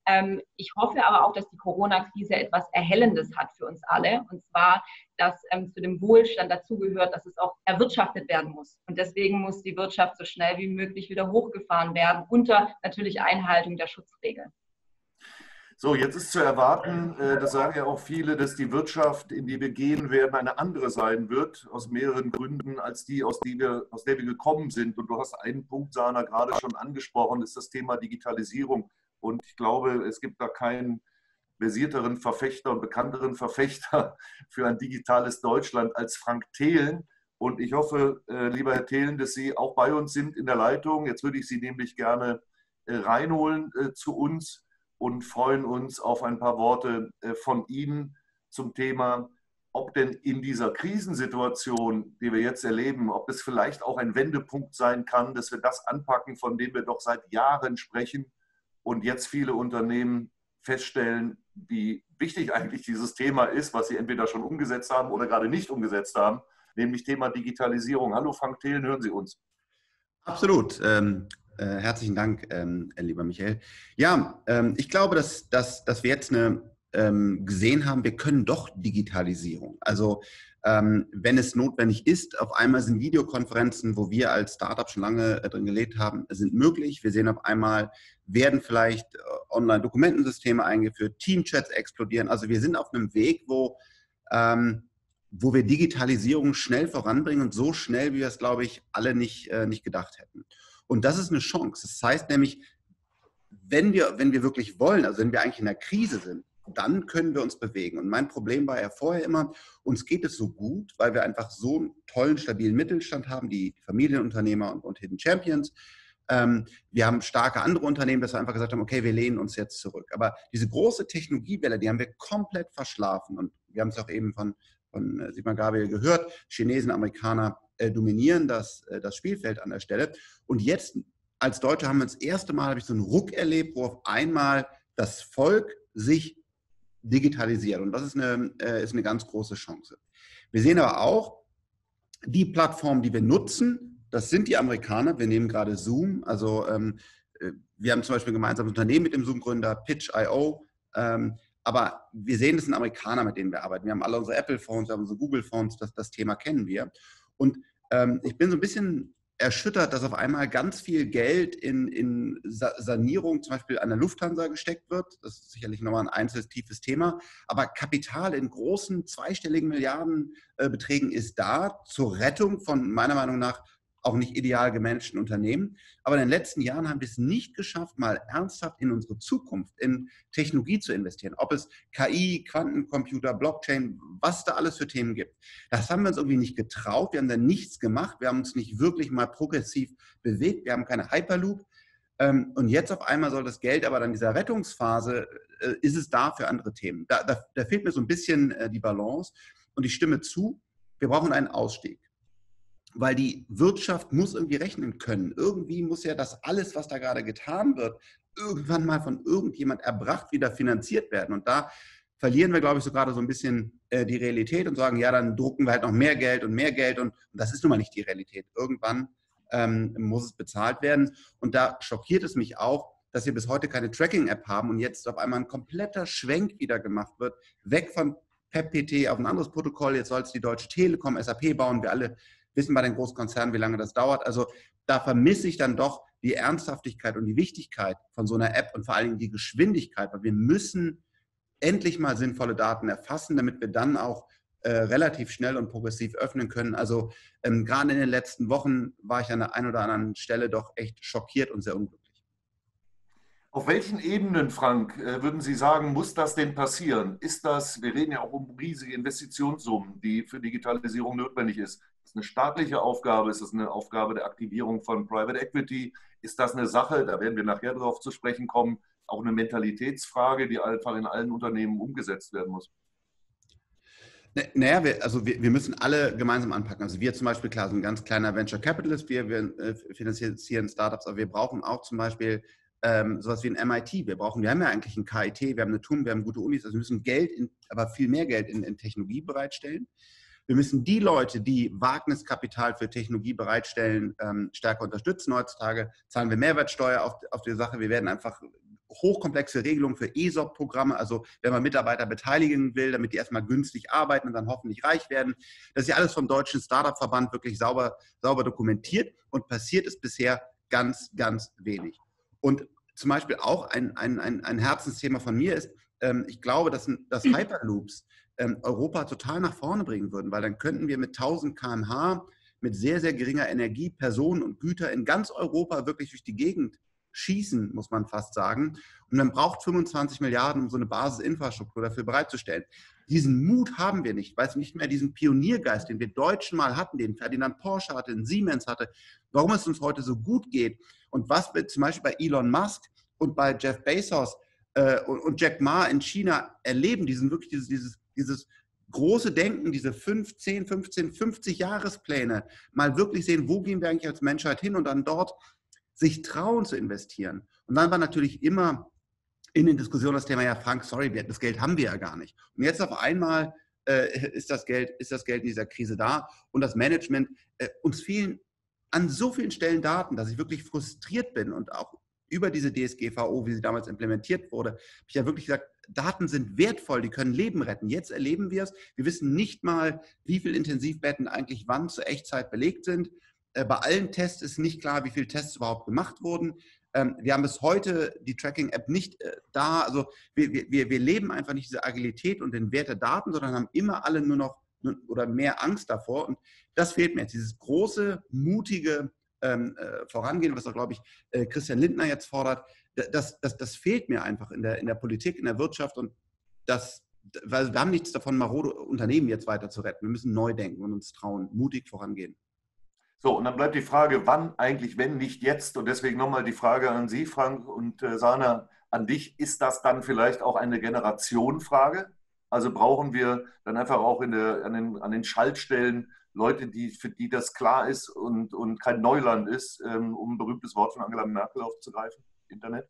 S9: Ich hoffe aber auch, dass die Corona-Krise etwas Erhellendes hat für uns alle. Und zwar, dass zu dem Wohlstand dazugehört, dass es auch erwirtschaftet werden muss. Und deswegen muss die Wirtschaft so schnell wie möglich wieder hochgefahren werden, unter natürlich Einhaltung der Schutzregeln.
S8: So, jetzt ist zu erwarten, das sagen ja auch viele, dass die Wirtschaft, in die wir gehen werden, eine andere sein wird, aus mehreren Gründen, als die, aus der wir gekommen sind. Und du hast einen Punkt, Sana, gerade schon angesprochen, ist das Thema Digitalisierung. Und ich glaube, es gibt da keinen versierteren Verfechter und bekannteren Verfechter für ein digitales Deutschland als Frank Thelen. Und ich hoffe, lieber Herr Thelen, dass Sie auch bei uns sind in der Leitung. Jetzt würde ich Sie nämlich gerne reinholen zu uns und freuen uns auf ein paar Worte von Ihnen zum Thema, ob denn in dieser Krisensituation, die wir jetzt erleben, ob es vielleicht auch ein Wendepunkt sein kann, dass wir das anpacken, von dem wir doch seit Jahren sprechen und jetzt viele Unternehmen feststellen, wie wichtig eigentlich dieses Thema ist, was sie entweder schon umgesetzt haben oder gerade nicht umgesetzt haben, nämlich Thema Digitalisierung. Hallo Frank Thelen, hören Sie uns?
S10: Absolut. Herzlichen Dank, lieber Michael. Ja, ich glaube, dass wir jetzt gesehen haben, wir können doch Digitalisierung. Also wenn es notwendig ist, auf einmal sind Videokonferenzen, wo wir als Startup schon lange drin gelebt haben, sind möglich. Wir sehen auf einmal, werden vielleicht Online-Dokumentensysteme eingeführt, Teamchats explodieren. Also wir sind auf einem Weg, wo wir Digitalisierung schnell voranbringen und so schnell, wie wir es, glaube ich, alle nicht gedacht hätten. Und das ist eine Chance. Das heißt nämlich, wenn wir wirklich wollen, also wenn wir eigentlich in der Krise sind, dann können wir uns bewegen. Und mein Problem war ja vorher immer, uns geht es so gut, weil wir einfach so einen tollen, stabilen Mittelstand haben, die Familienunternehmer und Hidden Champions. Wir haben starke andere Unternehmen, dass wir einfach gesagt haben, okay, wir lehnen uns jetzt zurück. Aber diese große Technologiewelle, die haben wir komplett verschlafen. Und wir haben es auch eben von Sigmar Gabriel gehört, Chinesen, Amerikaner dominieren das Spielfeld an der Stelle. Und jetzt als Deutsche haben wir das erste Mal, habe ich so einen Ruck erlebt, wo auf einmal das Volk sich digitalisiert. Und das ist eine ganz große Chance. Wir sehen aber auch, die Plattformen, die wir nutzen, das sind die Amerikaner. Wir nehmen gerade Zoom. Also wir haben zum Beispiel ein gemeinsames Unternehmen mit dem Zoom-Gründer, Pitch.io. Aber wir sehen, das sind Amerikaner, mit denen wir arbeiten. Wir haben alle unsere Apple-Phones, wir haben unsere Google-Phones, das Thema kennen wir. Und ich bin so ein bisschen erschüttert, dass auf einmal ganz viel Geld in Sanierung zum Beispiel an der Lufthansa gesteckt wird. Das ist sicherlich nochmal ein einzelnes tiefes Thema. Aber Kapital in großen, zweistelligen Milliardenbeträgen ist da zur Rettung von meiner Meinung nach auch nicht ideal gemanagten Unternehmen. Aber in den letzten Jahren haben wir es nicht geschafft, mal ernsthaft in unsere Zukunft, in Technologie zu investieren. Ob es KI, Quantencomputer, Blockchain, was da alles für Themen gibt. Das haben wir uns irgendwie nicht getraut. Wir haben da nichts gemacht. Wir haben uns nicht wirklich mal progressiv bewegt. Wir haben keine Hyperloop. Und jetzt auf einmal soll das Geld, aber dann in dieser Rettungsphase, ist es da für andere Themen. Da fehlt mir so ein bisschen die Balance. Und ich stimme zu, wir brauchen einen Ausstieg. Weil die Wirtschaft muss irgendwie rechnen können. Irgendwie muss ja das alles, was da gerade getan wird, irgendwann mal von irgendjemand erbracht wieder finanziert werden. Und da verlieren wir, glaube ich, so gerade so ein bisschen die Realität und sagen, ja, dann drucken wir halt noch mehr Geld. Und das ist nun mal nicht die Realität. Irgendwann muss es bezahlt werden. Und da schockiert es mich auch, dass wir bis heute keine Tracking-App haben und jetzt auf einmal ein kompletter Schwenk wieder gemacht wird, weg von PEP-PT auf ein anderes Protokoll. Jetzt soll es die Deutsche Telekom, SAP bauen. Wir alle wissen bei den Großkonzernen, wie lange das dauert. Also da vermisse ich dann doch die Ernsthaftigkeit und die Wichtigkeit von so einer App und vor allen Dingen die Geschwindigkeit, weil wir müssen endlich mal sinnvolle Daten erfassen, damit wir dann auch relativ schnell und progressiv öffnen können. Also gerade in den letzten Wochen war ich an der einen oder anderen Stelle doch echt schockiert und sehr unglücklich.
S8: Auf welchen Ebenen, Frank, würden Sie sagen, muss das denn passieren? Ist das, wir reden ja auch um riesige Investitionssummen, die für Digitalisierung notwendig ist. Ist das eine staatliche Aufgabe? Ist das eine Aufgabe der Aktivierung von Private Equity? Ist das eine Sache, da werden wir nachher darauf zu sprechen kommen, auch eine Mentalitätsfrage, die einfach in allen Unternehmen umgesetzt werden muss?
S10: Naja, wir müssen alle gemeinsam anpacken. Also wir zum Beispiel, klar, sind ein ganz kleiner Venture Capitalist, wir finanzieren Startups, aber wir brauchen auch zum Beispiel sowas wie ein MIT. Wir haben ja eigentlich ein KIT, wir haben eine TUM, wir haben gute Unis, also wir müssen aber viel mehr Geld in Technologie bereitstellen. Wir müssen die Leute, die Wagniskapital für Technologie bereitstellen, stärker unterstützen. Heutzutage zahlen wir Mehrwertsteuer auf die Sache. Wir werden einfach hochkomplexe Regelungen für ESOP-Programme, also wenn man Mitarbeiter beteiligen will, damit die erstmal günstig arbeiten und dann hoffentlich reich werden. Das ist ja alles vom Deutschen Startup-Verband wirklich sauber dokumentiert und passiert ist bisher ganz, ganz wenig. Und zum Beispiel auch ein Herzensthema von mir ist, ich glaube, dass Hyperloops Europa total nach vorne bringen würden, weil dann könnten wir mit 1000 km/h mit sehr, sehr geringer Energie Personen und Güter in ganz Europa wirklich durch die Gegend schießen, muss man fast sagen. Und man braucht 25 Milliarden, um so eine Basisinfrastruktur dafür bereitzustellen. Diesen Mut haben wir nicht, weil es nicht mehr diesen Pioniergeist, den wir Deutschen mal hatten, den Ferdinand Porsche hatte, den Siemens hatte, warum es uns heute so gut geht und was wir zum Beispiel bei Elon Musk und bei Jeff Bezos und Jack Ma in China erleben, dieses große Denken, diese 5, 10, 15, 50 Jahrespläne, mal wirklich sehen, wo gehen wir eigentlich als Menschheit hin und dann dort sich trauen zu investieren. Und dann war natürlich immer in den Diskussionen das Thema, ja Frank, sorry, das Geld haben wir ja gar nicht. Und jetzt auf einmal ist das Geld in dieser Krise da und das Management, uns fehlen an so vielen Stellen Daten, dass ich wirklich frustriert bin und auch über diese DSGVO, wie sie damals implementiert wurde, habe ich ja wirklich gesagt, Daten sind wertvoll, die können Leben retten. Jetzt erleben wir es. Wir wissen nicht mal, wie viele Intensivbetten eigentlich wann zur Echtzeit belegt sind. Bei allen Tests ist nicht klar, wie viele Tests überhaupt gemacht wurden. Wir haben bis heute die Tracking-App nicht da. Also wir leben einfach nicht diese Agilität und den Wert der Daten, sondern haben immer alle nur noch oder mehr Angst davor. Und das fehlt mir jetzt, dieses große, mutige Vorangehen, was auch, glaube ich, Christian Lindner jetzt fordert. Das fehlt mir einfach in der Politik, in der Wirtschaft. Und weil wir haben nichts davon, marode Unternehmen jetzt weiter zu retten. Wir müssen neu denken und uns trauen, mutig vorangehen.
S8: So, und dann bleibt die Frage, wann eigentlich, wenn nicht jetzt? Und deswegen nochmal die Frage an Sie, Frank, und Sana, an dich. Ist das dann vielleicht auch eine Generationenfrage? Also brauchen wir dann einfach auch an den Schaltstellen Leute, für die das klar ist und kein Neuland ist, um ein berühmtes Wort von Angela Merkel aufzugreifen, Internet?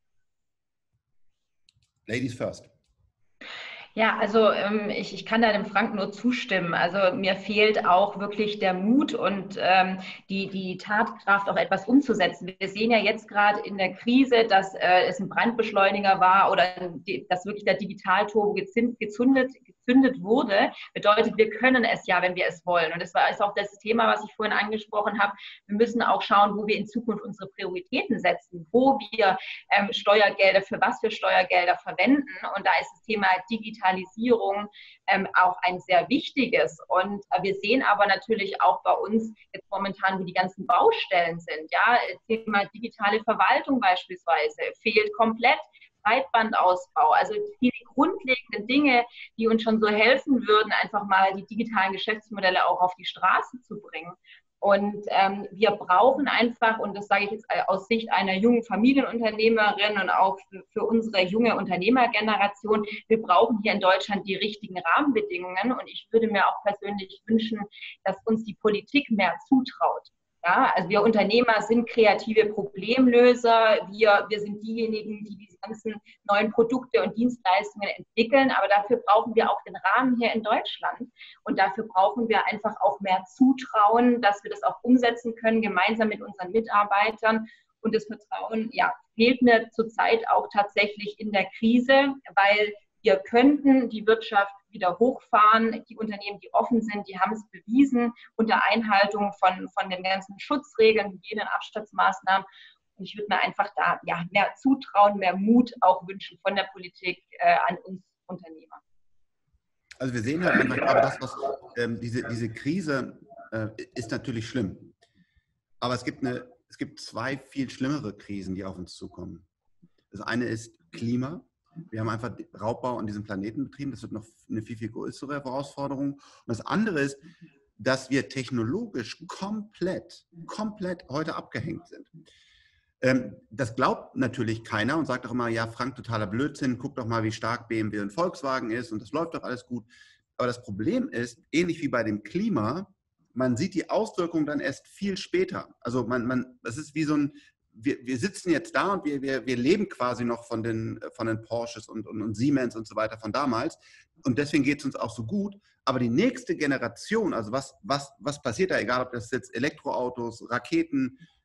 S10: Ladies first.
S9: Ja, also ich kann da dem Frank nur zustimmen. Also mir fehlt auch wirklich der Mut und die Tatkraft, auch etwas umzusetzen. Wir sehen ja jetzt gerade in der Krise, dass es ein Brandbeschleuniger war oder dass wirklich der Digitalturbo gezündet wurde. Bedeutet, wir können es ja, wenn wir es wollen. Und das ist auch das Thema, was ich vorhin angesprochen habe. Wir müssen auch schauen, wo wir in Zukunft unsere Prioritäten setzen, wo wir Steuergelder, für was wir Steuergelder verwenden. Und da ist das Thema Digitalisierung auch ein sehr wichtiges. Und wir sehen aber natürlich auch bei uns jetzt momentan, wie die ganzen Baustellen sind. Ja, Thema digitale Verwaltung beispielsweise fehlt komplett. Breitbandausbau, also viele grundlegende Dinge, die uns schon so helfen würden, einfach mal die digitalen Geschäftsmodelle auch auf die Straße zu bringen. Und wir brauchen einfach, und das sage ich jetzt aus Sicht einer jungen Familienunternehmerin und auch für unsere junge Unternehmergeneration, wir brauchen hier in Deutschland die richtigen Rahmenbedingungen. Und ich würde mir auch persönlich wünschen, dass uns die Politik mehr zutraut. Ja, also wir Unternehmer sind kreative Problemlöser, wir sind diejenigen, die diese ganzen neuen Produkte und Dienstleistungen entwickeln, aber dafür brauchen wir auch den Rahmen hier in Deutschland und dafür brauchen wir einfach auch mehr Zutrauen, dass wir das auch umsetzen können, gemeinsam mit unseren Mitarbeitern. Und das Vertrauen, ja, fehlt mir zurzeit auch tatsächlich in der Krise, weil wir könnten die Wirtschaft wieder hochfahren. Die Unternehmen, die offen sind, die haben es bewiesen unter Einhaltung von den ganzen Schutzregeln, Hygiene- und Abstandsmaßnahmen. Und ich würde mir einfach da mehr Zutrauen, mehr Mut auch wünschen von der Politik an uns Unternehmer.
S10: Also wir sehen halt einfach, diese Krise ist natürlich schlimm. Aber es gibt zwei viel schlimmere Krisen, die auf uns zukommen. Das eine ist Klima. Wir haben einfach Raubbau an diesem Planeten betrieben. Das wird noch eine viel, viel größere Herausforderung. Und das andere ist, dass wir technologisch komplett heute abgehängt sind. Das glaubt natürlich keiner und sagt auch immer, ja, Frank, totaler Blödsinn, guck doch mal, wie stark BMW und Volkswagen ist und das läuft doch alles gut. Aber das Problem ist, ähnlich wie bei dem Klima, man sieht die Auswirkungen dann erst viel später. Also das ist wie so ein, wir sitzen jetzt da und wir leben quasi noch von den Porsches und Siemens und so weiter von damals. Und deswegen geht es uns auch so gut. Aber die nächste Generation, also was passiert da, egal ob das jetzt Elektroautos, Raketen,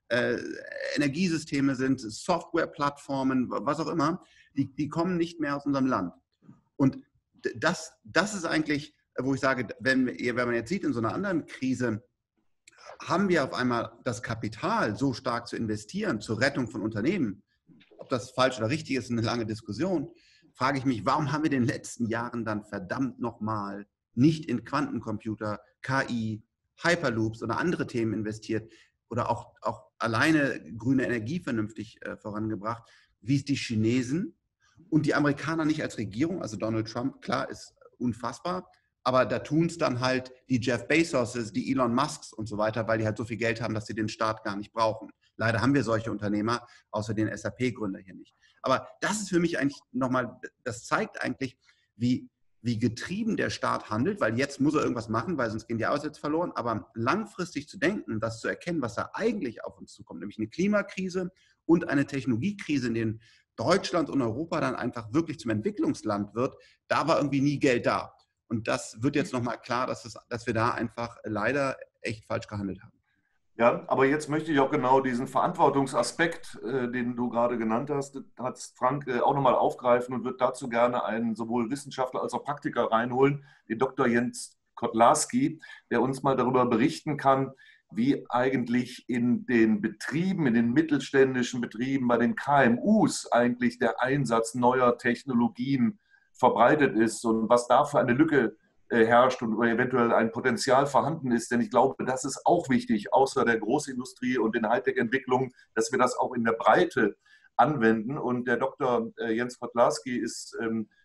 S10: Energiesysteme sind, Softwareplattformen, was auch immer, die kommen nicht mehr aus unserem Land. Und das ist eigentlich, wo ich sage, wenn man jetzt sieht, in so einer anderen Krise, haben wir auf einmal das Kapital, so stark zu investieren zur Rettung von Unternehmen. Ob das falsch oder richtig ist, eine lange Diskussion. Frage ich mich, warum haben wir in den letzten Jahren dann verdammt nochmal nicht in Quantencomputer, KI, Hyperloops oder andere Themen investiert oder auch alleine grüne Energie vernünftig vorangebracht, wie es die Chinesen und die Amerikaner nicht als Regierung, also Donald Trump, klar, ist unfassbar, aber da tun es dann halt die Jeff Bezoses, die Elon Musks und so weiter, weil die halt so viel Geld haben, dass sie den Staat gar nicht brauchen. Leider haben wir solche Unternehmer, außer den SAP-Gründer hier nicht. Aber das ist für mich eigentlich nochmal, das zeigt eigentlich, wie getrieben der Staat handelt, weil jetzt muss er irgendwas machen, weil sonst gehen die Arbeitsplätze verloren. Aber langfristig zu denken, das zu erkennen, was da eigentlich auf uns zukommt, nämlich eine Klimakrise und eine Technologiekrise, in denen Deutschland und Europa dann einfach wirklich zum Entwicklungsland wird, da war irgendwie nie Geld da. Und das wird jetzt nochmal klar, dass wir da einfach leider echt falsch gehandelt haben.
S8: Ja, aber jetzt möchte ich auch genau diesen Verantwortungsaspekt, den du gerade genannt hast, hat Frank auch nochmal aufgreifen und wird dazu gerne einen sowohl Wissenschaftler als auch Praktiker reinholen, den Dr. Jens Kotlarski, der uns mal darüber berichten kann, wie eigentlich in den Betrieben, in den mittelständischen Betrieben, bei den KMUs eigentlich der Einsatz neuer Technologien verbreitet ist und was da für eine Lücke herrscht und eventuell ein Potenzial vorhanden ist. Denn ich glaube, das ist auch wichtig, außer der Großindustrie und den Hightech-Entwicklungen, dass wir das auch in der Breite anwenden. Und der Dr. Jens Kotlarski ist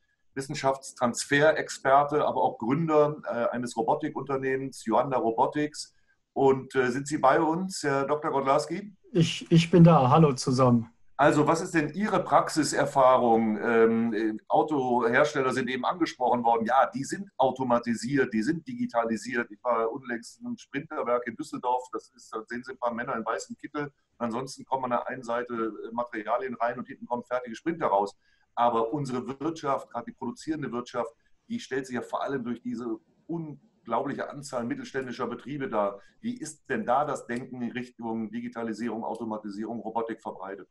S8: Wissenschaftstransferexperte, aber auch Gründer eines Robotikunternehmens, Yuanda Robotics. Und sind Sie bei uns, Herr Dr. Kotlarski?
S11: Ich bin da. Hallo zusammen.
S8: Also, was ist denn Ihre Praxiserfahrung? Autohersteller sind eben angesprochen worden. Ja, die sind automatisiert, die sind digitalisiert. Ich war unlängst in einem Sprinterwerk in Düsseldorf. Da sehen Sie ein paar Männer in weißem Kittel. Ansonsten kommen an der einen Seite Materialien rein und hinten kommen fertige Sprinter raus. Aber unsere Wirtschaft, gerade die produzierende Wirtschaft, die stellt sich ja vor allem durch diese unglaubliche Anzahl mittelständischer Betriebe dar. Wie ist denn da das Denken in Richtung Digitalisierung, Automatisierung, Robotik verbreitet?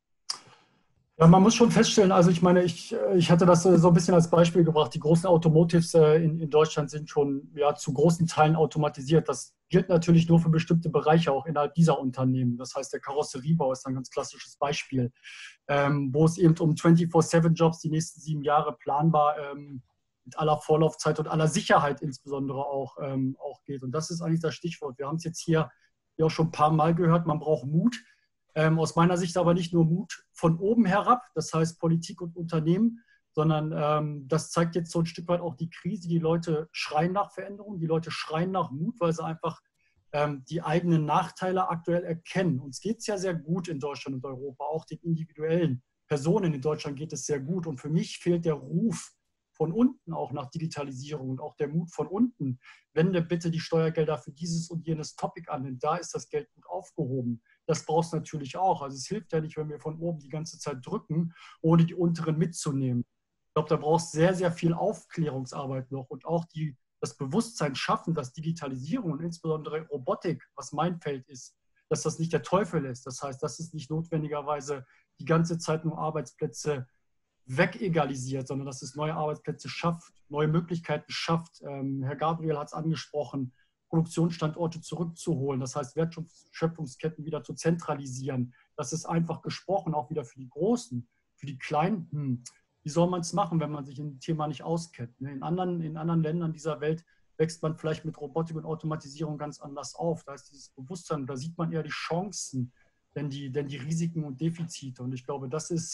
S11: Ja, man muss schon feststellen, also ich meine, ich hatte das so ein bisschen als Beispiel gebracht, die großen Automotives in Deutschland sind schon zu großen Teilen automatisiert. Das gilt natürlich nur für bestimmte Bereiche, auch innerhalb dieser Unternehmen. Das heißt, der Karosseriebau ist ein ganz klassisches Beispiel, wo es eben um 24/7-Jobs die nächsten 7 Jahre planbar mit aller Vorlaufzeit und aller Sicherheit insbesondere auch geht. Und das ist eigentlich das Stichwort. Wir haben es jetzt hier ja auch schon ein paar Mal gehört, man braucht Mut. Aus meiner Sicht aber nicht nur Mut von oben herab, das heißt Politik und Unternehmen, sondern das zeigt jetzt so ein Stück weit auch die Krise. Die Leute schreien nach Veränderung, die Leute schreien nach Mut, weil sie einfach die eigenen Nachteile aktuell erkennen. Uns geht es ja sehr gut in Deutschland und Europa, auch den individuellen Personen in Deutschland geht es sehr gut. Und für mich fehlt der Ruf von unten auch nach Digitalisierung und auch der Mut von unten. Wende bitte die Steuergelder für dieses und jenes Topic an, denn da ist das Geld gut aufgehoben. Das brauchst du natürlich auch. Also es hilft ja nicht, wenn wir von oben die ganze Zeit drücken, ohne die unteren mitzunehmen. Ich glaube, da brauchst du sehr, sehr viel Aufklärungsarbeit noch und auch das Bewusstsein schaffen, dass Digitalisierung und insbesondere Robotik, was mein Feld ist, dass das nicht der Teufel ist. Das heißt, dass es nicht notwendigerweise die ganze Zeit nur Arbeitsplätze wegegalisiert, sondern dass es neue Arbeitsplätze schafft, neue Möglichkeiten schafft. Herr Gabriel hat es angesprochen, Produktionsstandorte zurückzuholen, das heißt Wertschöpfungsketten wieder zu zentralisieren. Das ist einfach gesprochen, auch wieder für die Großen, für die Kleinen. Wie soll man es machen, wenn man sich in dem Thema nicht auskennt? In anderen Ländern dieser Welt wächst man vielleicht mit Robotik und Automatisierung ganz anders auf. Da ist dieses Bewusstsein, da sieht man eher die Chancen, denn die Risiken und Defizite. Und ich glaube,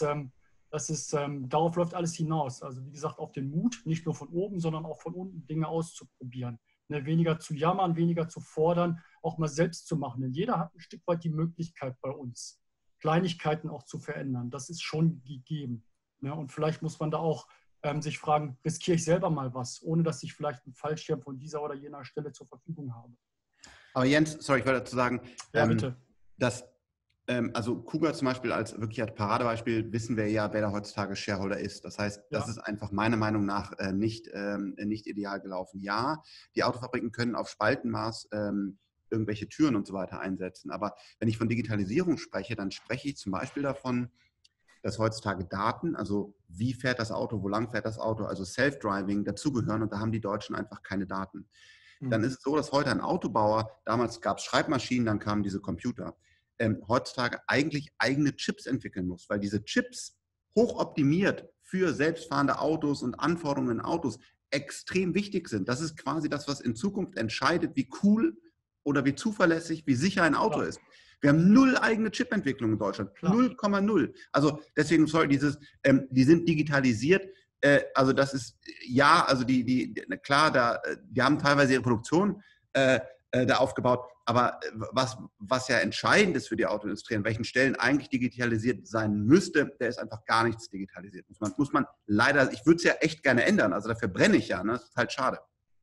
S11: darauf läuft alles hinaus. Also wie gesagt, auf den Mut, nicht nur von oben, sondern auch von unten Dinge auszuprobieren. Weniger zu jammern, weniger zu fordern, auch mal selbst zu machen. Denn jeder hat ein Stück weit die Möglichkeit bei uns, Kleinigkeiten auch zu verändern. Das ist schon gegeben. Und vielleicht muss man da auch sich fragen, riskiere ich selber mal was, ohne dass ich vielleicht einen Fallschirm von dieser oder jener Stelle zur Verfügung habe.
S10: Aber Jens, sorry, ich wollte dazu sagen,
S11: bitte.
S10: Also KUKA zum Beispiel als wirklich als Paradebeispiel wissen wir ja, wer da heutzutage Shareholder ist. Das heißt, das ist einfach meiner Meinung nach nicht ideal gelaufen. Ja, die Autofabriken können auf Spaltenmaß irgendwelche Türen und so weiter einsetzen. Aber wenn ich von Digitalisierung spreche, dann spreche ich zum Beispiel davon, dass heutzutage Daten, also wie fährt das Auto, wo lang fährt das Auto, also Self-Driving dazugehören und da haben die Deutschen einfach keine Daten. Dann ist es so, dass heute ein Autobauer, damals gab es Schreibmaschinen, dann kamen diese Computer, heutzutage eigentlich eigene Chips entwickeln muss, weil diese Chips hochoptimiert für selbstfahrende Autos und Anforderungen in Autos extrem wichtig sind. Das ist quasi das, was in Zukunft entscheidet, wie cool oder wie zuverlässig, wie sicher ein Auto ist. Wir haben 0 eigene Chipentwicklung in Deutschland. 0,0. Also deswegen, die sind digitalisiert. Also das ist, ja, also klar, die haben teilweise ihre Produktion da aufgebaut. Aber was ja entscheidend ist für die Autoindustrie, an welchen Stellen eigentlich digitalisiert sein müsste, der ist einfach gar nichts digitalisiert. Muss man leider, ich würde es ja echt gerne ändern. Also dafür brenne ich ja. Ne? Das ist halt schade.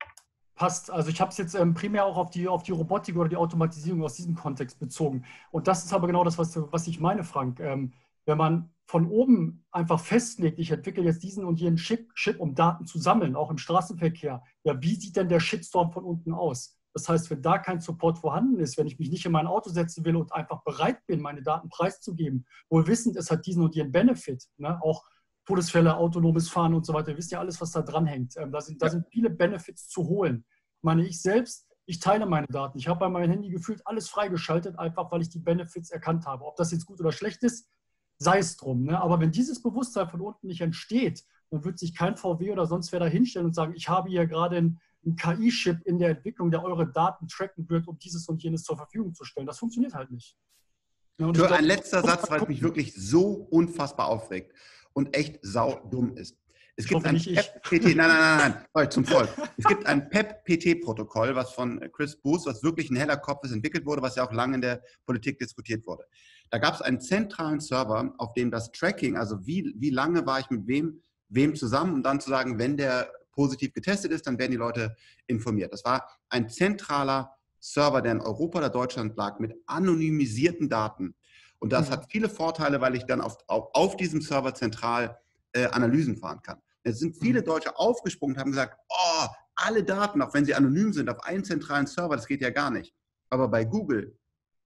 S11: Passt. Also ich habe es jetzt primär auch auf die Robotik oder die Automatisierung aus diesem Kontext bezogen. Und das ist aber genau das, was ich meine, Frank. Wenn man von oben einfach festlegt, ich entwickle jetzt diesen und jenen Chip, um Daten zu sammeln, auch im Straßenverkehr, ja, wie sieht denn der Shitstorm von unten aus? Das heißt, wenn da kein Support vorhanden ist, wenn ich mich nicht in mein Auto setzen will und einfach bereit bin, meine Daten preiszugeben, wohl wissend, es hat diesen und jenen Benefit, ne? Auch Todesfälle, autonomes Fahren und so weiter, ihr wisst ja alles, was da dran hängt. Da sind viele Benefits zu holen. Ich meine, ich teile meine Daten. Ich habe bei meinem Handy gefühlt alles freigeschaltet, einfach weil ich die Benefits erkannt habe. Ob das jetzt gut oder schlecht ist, sei es drum. Ne? Aber wenn dieses Bewusstsein von unten nicht entsteht, dann wird sich kein VW oder sonst wer da hinstellen und sagen, ich habe hier gerade einen KI-Chip in der Entwicklung, der eure Daten tracken wird, um dieses und jenes zur Verfügung zu stellen. Das funktioniert halt nicht.
S10: Ja, ein letzter Satz, weil es mich wirklich so unfassbar aufregt und echt saudumm ist. Es gibt ein PEP-PT, nein, zum Volk. Es gibt ein PEP-PT-Protokoll, was von Chris Booth, was wirklich ein heller Kopf ist, entwickelt wurde, was ja auch lange in der Politik diskutiert wurde. Da gab es einen zentralen Server, auf dem das Tracking, also wie lange war ich mit wem zusammen, um dann zu sagen, wenn der positiv getestet ist, dann werden die Leute informiert. Das war ein zentraler Server, der in Europa oder Deutschland lag, mit anonymisierten Daten. Und das hat viele Vorteile, weil ich dann auf diesem Server zentral Analysen fahren kann. Jetzt sind viele Deutsche aufgesprungen und haben gesagt, oh, alle Daten, auch wenn sie anonym sind, auf einen zentralen Server, das geht ja gar nicht. Aber bei Google,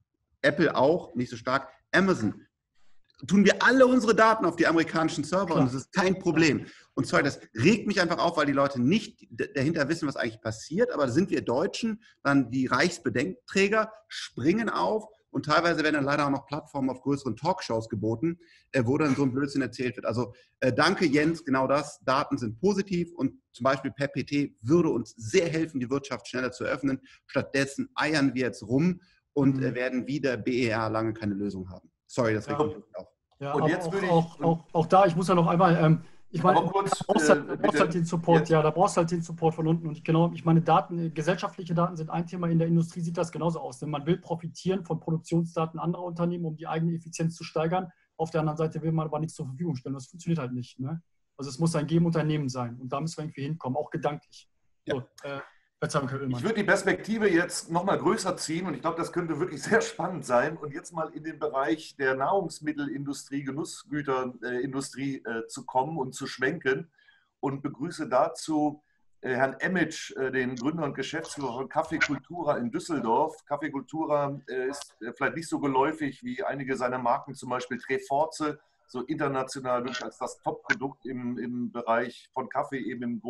S10: Apple auch, nicht so stark, Amazon, tun wir alle unsere Daten auf die amerikanischen Server und das ist kein Problem. Und zwar, das regt mich einfach auf, weil die Leute nicht dahinter wissen, was eigentlich passiert, aber da sind wir Deutschen, dann die Reichsbedenkträger springen auf und teilweise werden dann leider auch noch Plattformen auf größeren Talkshows geboten, wo dann so ein Blödsinn erzählt wird. Also danke Jens, genau das, Daten sind positiv und zum Beispiel PEP-PT würde uns sehr helfen, die Wirtschaft schneller zu öffnen. Stattdessen eiern wir jetzt rum und werden wieder BER lange keine Lösung haben. Sorry, das regt mich auf.
S11: Ja, und jetzt auch da, ich muss ja noch einmal, ich meine, da brauchst halt den Support, jetzt. Ja, da brauchst du halt den Support von unten. Und ich meine, gesellschaftliche Daten sind ein Thema, in der Industrie sieht das genauso aus. Denn man will profitieren von Produktionsdaten anderer Unternehmen, um die eigene Effizienz zu steigern. Auf der anderen Seite will man aber nichts zur Verfügung stellen. Das funktioniert halt nicht. Ne? Also es muss ein Geben Unternehmen sein. Und da müssen wir irgendwie hinkommen, auch gedanklich.
S8: Ja.
S11: So,
S8: ich würde die Perspektive jetzt noch mal größer ziehen und ich glaube, das könnte wirklich sehr spannend sein und jetzt mal in den Bereich der Nahrungsmittelindustrie, Genussgüterindustrie zu kommen und zu schwenken und begrüße dazu Herrn Emic, den Gründer und Geschäftsführer von Café Cultura in Düsseldorf. Café Cultura ist vielleicht nicht so geläufig wie einige seiner Marken, zum Beispiel Tre Forze, so international wirklich als das Top-Produkt im Bereich von Kaffee eben in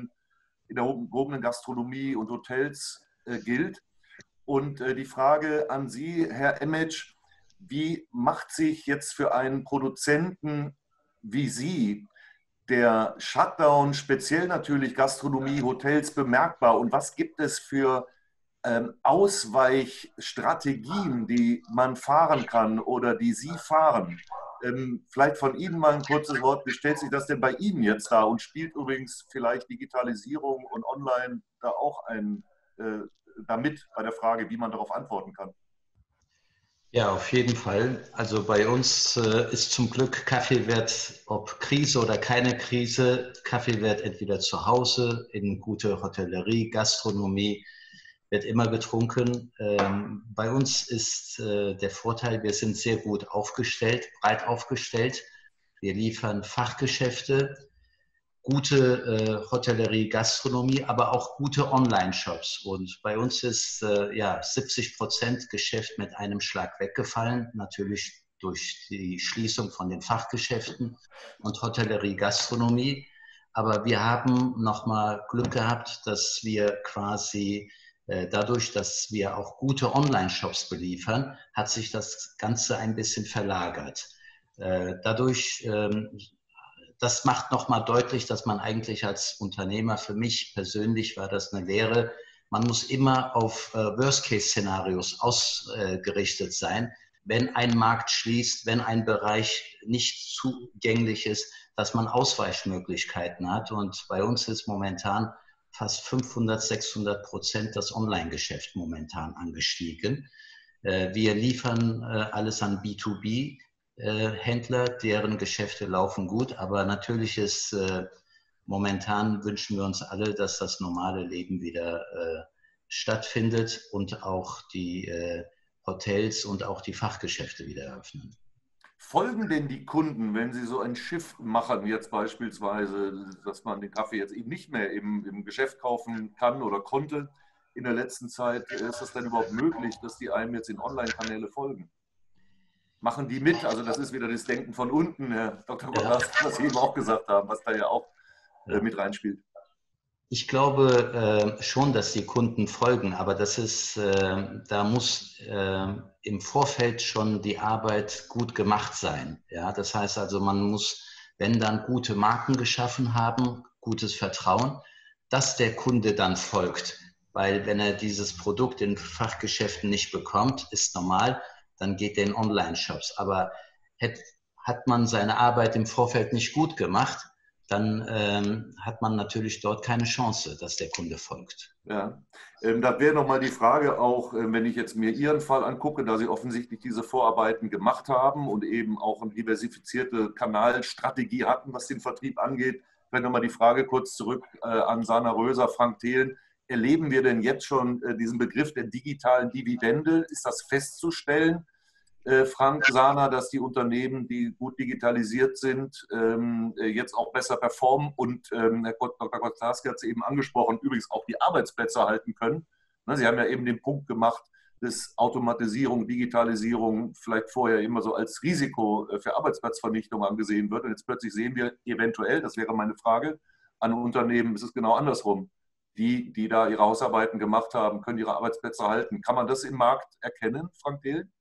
S8: der gehobenen Gastronomie und Hotels gilt. Und die Frage an Sie, Herr Emic, wie macht sich jetzt für einen Produzenten wie Sie der Shutdown, speziell natürlich Gastronomie, Hotels, bemerkbar? Und was gibt es für Ausweichstrategien, die man fahren kann oder die Sie fahren? Vielleicht von Ihnen mal ein kurzes Wort. Wie stellt sich das denn bei Ihnen jetzt dar? Und spielt übrigens vielleicht Digitalisierung und Online da auch damit bei der Frage, wie man darauf antworten kann?
S12: Ja, auf jeden Fall. Also bei uns ist zum Glück Kaffeewert, ob Krise oder keine Krise, Kaffeewert entweder zu Hause, in gute Hotellerie, Gastronomie, wird immer getrunken. Bei uns ist der Vorteil, wir sind sehr gut aufgestellt, breit aufgestellt. Wir liefern Fachgeschäfte, gute Hotellerie, Gastronomie, aber auch gute Online-Shops. Und bei uns ist 70% Geschäft mit einem Schlag weggefallen, natürlich durch die Schließung von den Fachgeschäften und Hotellerie, Gastronomie. Aber wir haben nochmal Glück gehabt, dass wir quasi dadurch, dass wir auch gute Online-Shops beliefern, hat sich das Ganze ein bisschen verlagert. Dadurch, das macht nochmal deutlich, dass man eigentlich als Unternehmer, für mich persönlich war das eine Lehre, man muss immer auf Worst-Case-Szenarios ausgerichtet sein. Wenn ein Markt schließt, wenn ein Bereich nicht zugänglich ist, dass man Ausweichmöglichkeiten hat. Und bei uns ist momentan fast 500-600% das Online-Geschäft momentan angestiegen. Wir liefern alles an B2B-Händler, deren Geschäfte laufen gut, aber natürlich ist momentan wünschen wir uns alle, dass das normale Leben wieder stattfindet und auch die Hotels und auch die Fachgeschäfte wieder eröffnen.
S8: Folgen denn die Kunden, wenn sie so ein Shift machen, jetzt beispielsweise, dass man den Kaffee jetzt eben nicht mehr im Geschäft kaufen kann oder konnte in der letzten Zeit, ist das denn überhaupt möglich, dass die einem jetzt in Online-Kanäle folgen? Machen die mit? Also das ist wieder das Denken von unten, Herr Dr. Gotthardt, was Sie eben auch gesagt haben, was da ja auch mit reinspielt.
S12: Ich glaube schon, dass die Kunden folgen, aber das ist, da muss im Vorfeld schon die Arbeit gut gemacht sein. Ja? Das heißt also, man muss, wenn dann gute Marken geschaffen haben, gutes Vertrauen, dass der Kunde dann folgt. Weil wenn er dieses Produkt in Fachgeschäften nicht bekommt, ist normal, dann geht er in Online-Shops. Aber hat man seine Arbeit im Vorfeld nicht gut gemacht, dann hat man natürlich dort keine Chance, dass der Kunde folgt.
S8: Ja, da wäre nochmal die Frage auch, wenn ich jetzt mir Ihren Fall angucke, da Sie offensichtlich diese Vorarbeiten gemacht haben und eben auch eine diversifizierte Kanalstrategie hatten, was den Vertrieb angeht. Vielleicht nochmal die Frage kurz zurück an Sana Röser, Frank Thelen. Erleben wir denn jetzt schon diesen Begriff der digitalen Dividende? Ist das festzustellen? Frank, Sana, dass die Unternehmen, die gut digitalisiert sind, jetzt auch besser performen und Herr Dr. Kotlarski hat es eben angesprochen, übrigens auch die Arbeitsplätze halten können. Sie haben ja eben den Punkt gemacht, dass Automatisierung, Digitalisierung vielleicht vorher immer so als Risiko für Arbeitsplatzvernichtung angesehen wird. Und jetzt plötzlich sehen wir eventuell, das wäre meine Frage, an Unternehmen ist es genau andersrum. Die da ihre Hausarbeiten gemacht haben, können ihre Arbeitsplätze halten. Kann man das im Markt erkennen, Frank Thelen?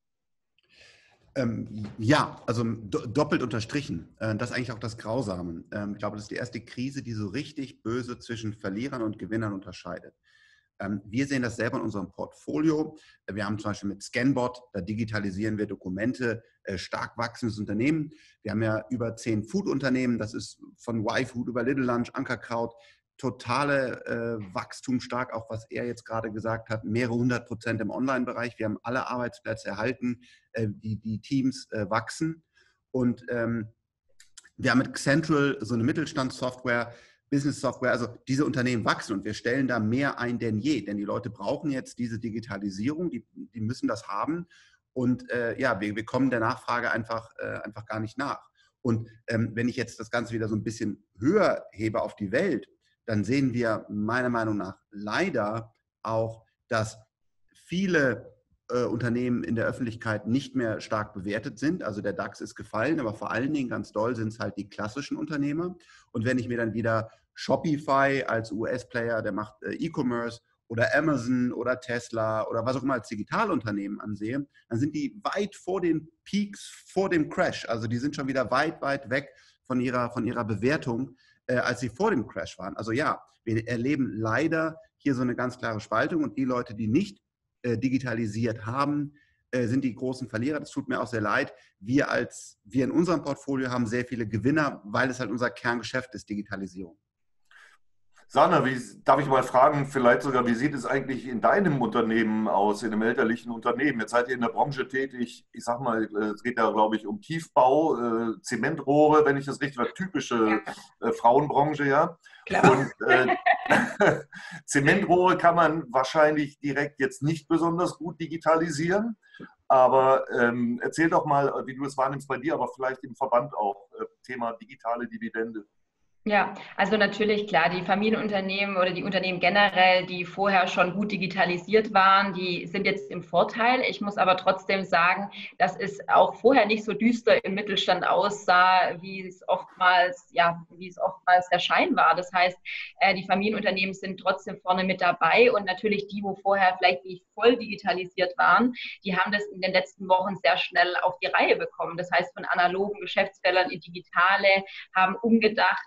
S10: Ja, also doppelt unterstrichen. Das ist eigentlich auch das Grausame. Ich glaube, das ist die erste Krise, die so richtig böse zwischen Verlierern und Gewinnern unterscheidet. Wir sehen das selber in unserem Portfolio. Wir haben zum Beispiel mit Scanbot, da digitalisieren wir Dokumente, stark wachsendes Unternehmen. Wir haben ja über 10 Food-Unternehmen, das ist von Y-Food über Little Lunch, Ankerkraut, totale Wachstum stark, auch was er jetzt gerade gesagt hat, mehrere 100% im Online-Bereich. Wir haben alle Arbeitsplätze erhalten, die Teams wachsen. Und wir haben mit Central so eine Mittelstandssoftware, Business-Software, also diese Unternehmen wachsen und wir stellen da mehr ein denn je, denn die Leute brauchen jetzt diese Digitalisierung, die müssen das haben und wir kommen der Nachfrage einfach gar nicht nach. Und wenn ich jetzt das Ganze wieder so ein bisschen höher hebe auf die Welt, dann sehen wir meiner Meinung nach leider auch, dass viele Unternehmen in der Öffentlichkeit nicht mehr stark bewertet sind. Also der DAX ist gefallen, aber vor allen Dingen ganz doll sind es halt die klassischen Unternehmer. Und wenn ich mir dann wieder Shopify als US-Player, der macht E-Commerce, oder Amazon oder Tesla oder was auch immer als Digitalunternehmen ansehe, dann sind die weit vor den Peaks, vor dem Crash. Also die sind schon wieder weit, weit weg von ihrer Bewertung, als sie vor dem Crash waren. Also ja, wir erleben leider hier so eine ganz klare Spaltung und die Leute, die nicht digitalisiert haben, sind die großen Verlierer. Das tut mir auch sehr leid. Wir in unserem Portfolio haben sehr viele Gewinner, weil es halt unser Kerngeschäft ist, Digitalisierung.
S8: Sana, darf ich mal fragen, vielleicht sogar, wie sieht es eigentlich in deinem Unternehmen aus, in einem elterlichen Unternehmen? Jetzt seid ihr in der Branche tätig, ich sag mal, es geht ja, glaube ich, um Tiefbau, Zementrohre, wenn ich das richtig weiß, typische Frauenbranche, ja.
S3: Klar.
S8: Und Zementrohre kann man wahrscheinlich direkt jetzt nicht besonders gut digitalisieren, aber erzähl doch mal, wie du es wahrnimmst bei dir, aber vielleicht im Verband auch, Thema digitale Dividende.
S9: Ja, also natürlich klar, die Familienunternehmen oder die Unternehmen generell, die vorher schon gut digitalisiert waren, die sind jetzt im Vorteil. Ich muss aber trotzdem sagen, dass es auch vorher nicht so düster im Mittelstand aussah, wie es oftmals der Schein war. Das heißt, die Familienunternehmen sind trotzdem vorne mit dabei und natürlich die, wo vorher vielleicht nicht voll digitalisiert waren, die haben das in den letzten Wochen sehr schnell auf die Reihe bekommen. Das heißt, von analogen Geschäftsfeldern in digitale, haben umgedacht,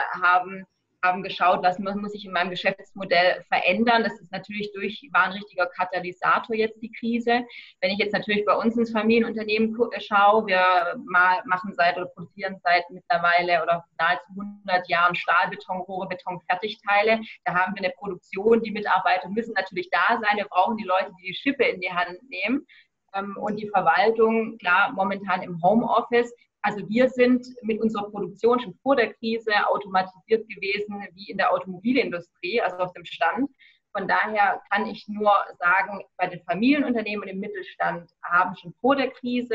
S9: haben geschaut, was muss ich in meinem Geschäftsmodell verändern. Das ist natürlich war ein richtiger Katalysator jetzt die Krise. Wenn ich jetzt natürlich bei uns ins Familienunternehmen schaue, wir produzieren seit mittlerweile oder nahezu 100 Jahren Stahlbetonrohre, Betonfertigteile. Da haben wir eine Produktion, die Mitarbeiter müssen natürlich da sein. Wir brauchen die Leute, die die Schippe in die Hand nehmen. Und die Verwaltung, klar, momentan im Homeoffice. Also wir sind mit unserer Produktion schon vor der Krise automatisiert gewesen, wie in der Automobilindustrie, also auf dem Stand. Von daher kann ich nur sagen, bei den Familienunternehmen und im Mittelstand haben schon vor der Krise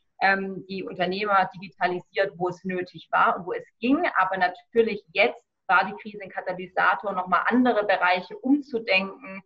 S9: die Unternehmer digitalisiert, wo es nötig war und wo es ging. Aber natürlich jetzt war die Krise ein Katalysator, nochmal andere Bereiche umzudenken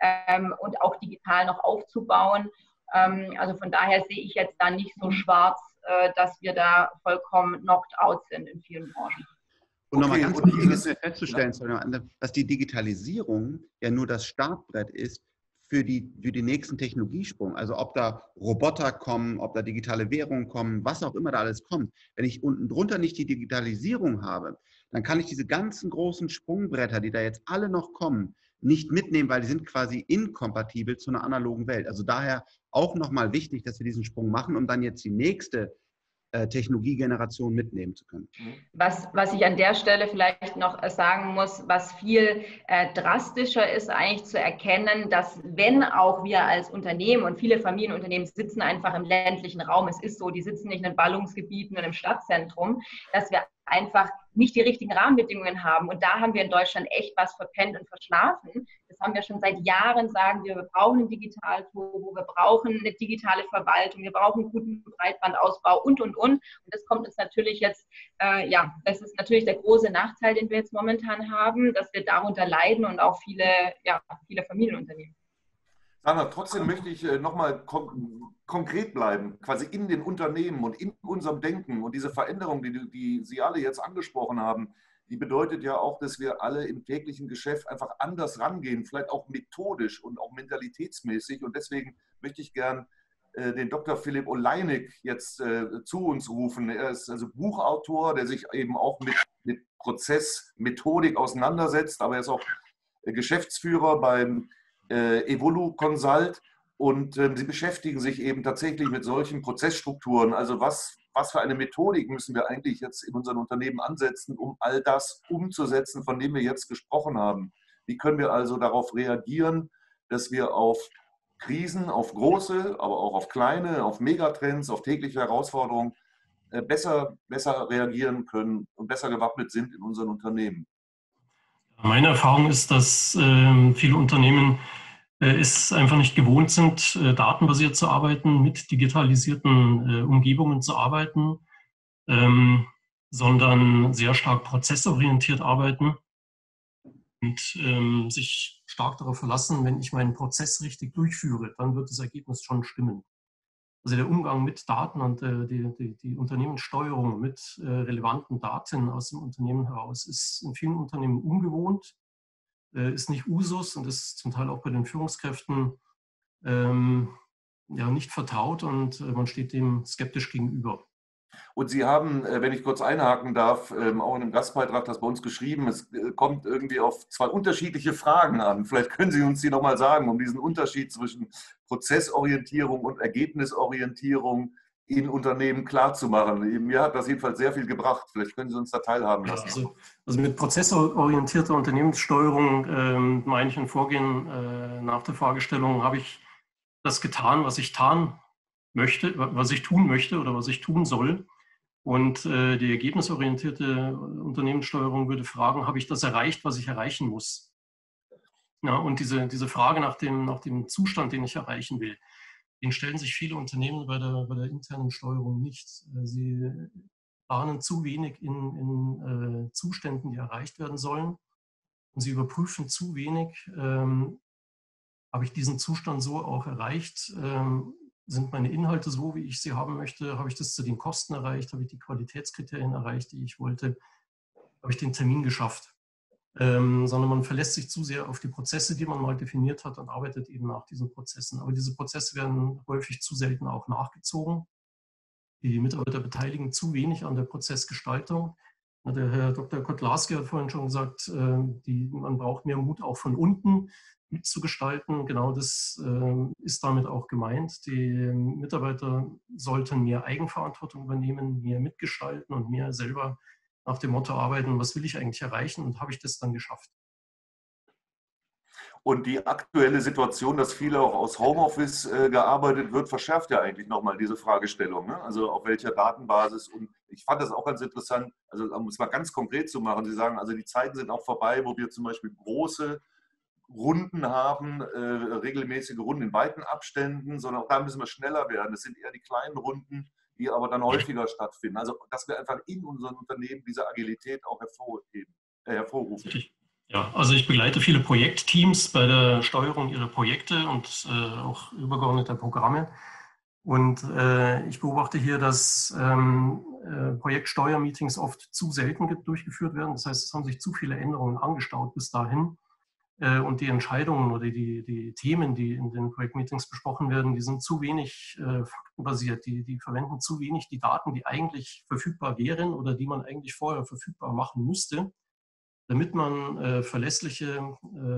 S9: und auch digital noch aufzubauen. Also von daher sehe ich jetzt da nicht so schwarz, dass wir da vollkommen knocked out sind in vielen Branchen.
S10: Und nochmal ganz wichtig ist festzustellen, dass die Digitalisierung ja nur das Startbrett ist für die nächsten Technologiesprung. Also ob da Roboter kommen, ob da digitale Währungen kommen, was auch immer da alles kommt. Wenn ich unten drunter nicht die Digitalisierung habe, dann kann ich diese ganzen großen Sprungbretter, die da jetzt alle noch kommen, nicht mitnehmen, weil die sind quasi inkompatibel zu einer analogen Welt. Also daher auch nochmal wichtig, dass wir diesen Sprung machen, um dann jetzt die nächste Technologiegeneration mitnehmen zu können.
S9: Was ich an der Stelle vielleicht noch sagen muss, was viel drastischer ist eigentlich zu erkennen, dass wenn auch wir als Unternehmen und viele Familienunternehmen sitzen einfach im ländlichen Raum, es ist so, die sitzen nicht in den Ballungsgebieten und im Stadtzentrum, dass wir einfach nicht die richtigen Rahmenbedingungen haben. Und da haben wir in Deutschland echt was verpennt und verschlafen. Das haben wir schon seit Jahren, sagen wir brauchen ein Digitalturbo, wir brauchen eine digitale Verwaltung, wir brauchen einen guten Breitbandausbau und. Und das kommt uns natürlich jetzt, das ist natürlich der große Nachteil, den wir jetzt momentan haben, dass wir darunter leiden und auch viele Familienunternehmen.
S8: Sandra, trotzdem möchte ich nochmal konkret bleiben, quasi in den Unternehmen und in unserem Denken. Und diese Veränderung, die Sie alle jetzt angesprochen haben, die bedeutet ja auch, dass wir alle im täglichen Geschäft einfach anders rangehen, vielleicht auch methodisch und auch mentalitätsmäßig. Und deswegen möchte ich gern den Dr. Philipp Oleinik jetzt zu uns rufen. Er ist also Buchautor, der sich eben auch mit Prozessmethodik auseinandersetzt, aber er ist auch Geschäftsführer beim Evolu Consult und sie beschäftigen sich eben tatsächlich mit solchen Prozessstrukturen. Also was für eine Methodik müssen wir eigentlich jetzt in unseren Unternehmen ansetzen, um all das umzusetzen, von dem wir jetzt gesprochen haben? Wie können wir also darauf reagieren, dass wir auf Krisen, auf große, aber auch auf kleine, auf Megatrends, auf tägliche Herausforderungen besser reagieren können und besser gewappnet sind in unseren Unternehmen?
S13: Meine Erfahrung ist, dass viele Unternehmen es einfach nicht gewohnt sind, datenbasiert zu arbeiten, mit digitalisierten Umgebungen zu arbeiten, sondern sehr stark prozessorientiert arbeiten und sich stark darauf verlassen, wenn ich meinen Prozess richtig durchführe, dann wird das Ergebnis schon stimmen. Also der Umgang mit Daten und die Unternehmenssteuerung mit relevanten Daten aus dem Unternehmen heraus ist in vielen Unternehmen ungewohnt, ist nicht Usus und ist zum Teil auch bei den Führungskräften nicht vertraut und man steht dem skeptisch gegenüber.
S8: Und Sie haben, wenn ich kurz einhaken darf, auch in einem Gastbeitrag das bei uns geschrieben, es kommt irgendwie auf zwei unterschiedliche Fragen an. Vielleicht können Sie uns die nochmal sagen, um diesen Unterschied zwischen Prozessorientierung und Ergebnisorientierung in Unternehmen klarzumachen. Mir hat das jedenfalls sehr viel gebracht. Vielleicht können Sie uns da teilhaben lassen.
S13: Also mit prozessorientierter Unternehmenssteuerung meine ich ein Vorgehen nach der Fragestellung, habe ich das getan, was ich tun möchte oder was ich tun soll. Und die ergebnisorientierte Unternehmenssteuerung würde fragen, habe ich das erreicht, was ich erreichen muss? Ja, und diese Frage nach dem Zustand, den ich erreichen will, den stellen sich viele Unternehmen bei der internen Steuerung nicht. Sie planen zu wenig in Zuständen, die erreicht werden sollen. Und sie überprüfen zu wenig, habe ich diesen Zustand so auch erreicht, sind meine Inhalte so, wie ich sie haben möchte, habe ich das zu den Kosten erreicht, habe ich die Qualitätskriterien erreicht, die ich wollte, habe ich den Termin geschafft. Sondern man verlässt sich zu sehr auf die Prozesse, die man mal definiert hat und arbeitet eben nach diesen Prozessen. Aber diese Prozesse werden häufig zu selten auch nachgezogen. Die Mitarbeiter beteiligen zu wenig an der Prozessgestaltung. Der Herr Dr. Kotlarski hat vorhin schon gesagt, man braucht mehr Mut auch von unten mitzugestalten. Genau das ist damit auch gemeint. Die Mitarbeiter sollten mehr Eigenverantwortung übernehmen, mehr mitgestalten und mehr selber nach dem Motto arbeiten, was will ich eigentlich erreichen und habe ich das dann geschafft.
S8: Und die aktuelle Situation, dass viele auch aus Homeoffice gearbeitet wird, verschärft ja eigentlich nochmal diese Fragestellung. Ne? Also auf welcher Datenbasis. Und ich fand das auch ganz interessant, also um es mal ganz konkret zu machen. Sie sagen, also die Zeiten sind auch vorbei, wo wir zum Beispiel große Runden haben, regelmäßige Runden in weiten Abständen, sondern auch da müssen wir schneller werden. Es sind eher die kleinen Runden, die aber dann häufiger stattfinden. Also dass wir einfach in unseren Unternehmen diese Agilität auch hervorrufen.
S13: Ja, also ich begleite viele Projektteams bei der Steuerung ihrer Projekte und auch übergeordneter Programme. Und ich beobachte hier, dass Projektsteuermeetings oft zu selten durchgeführt werden. Das heißt, es haben sich zu viele Änderungen angestaut bis dahin. Und die Entscheidungen oder die Themen, die in den Projektmeetings besprochen werden, die sind zu wenig faktenbasiert. Die verwenden zu wenig die Daten, die eigentlich verfügbar wären oder die man eigentlich vorher verfügbar machen müsste, damit man verlässliche,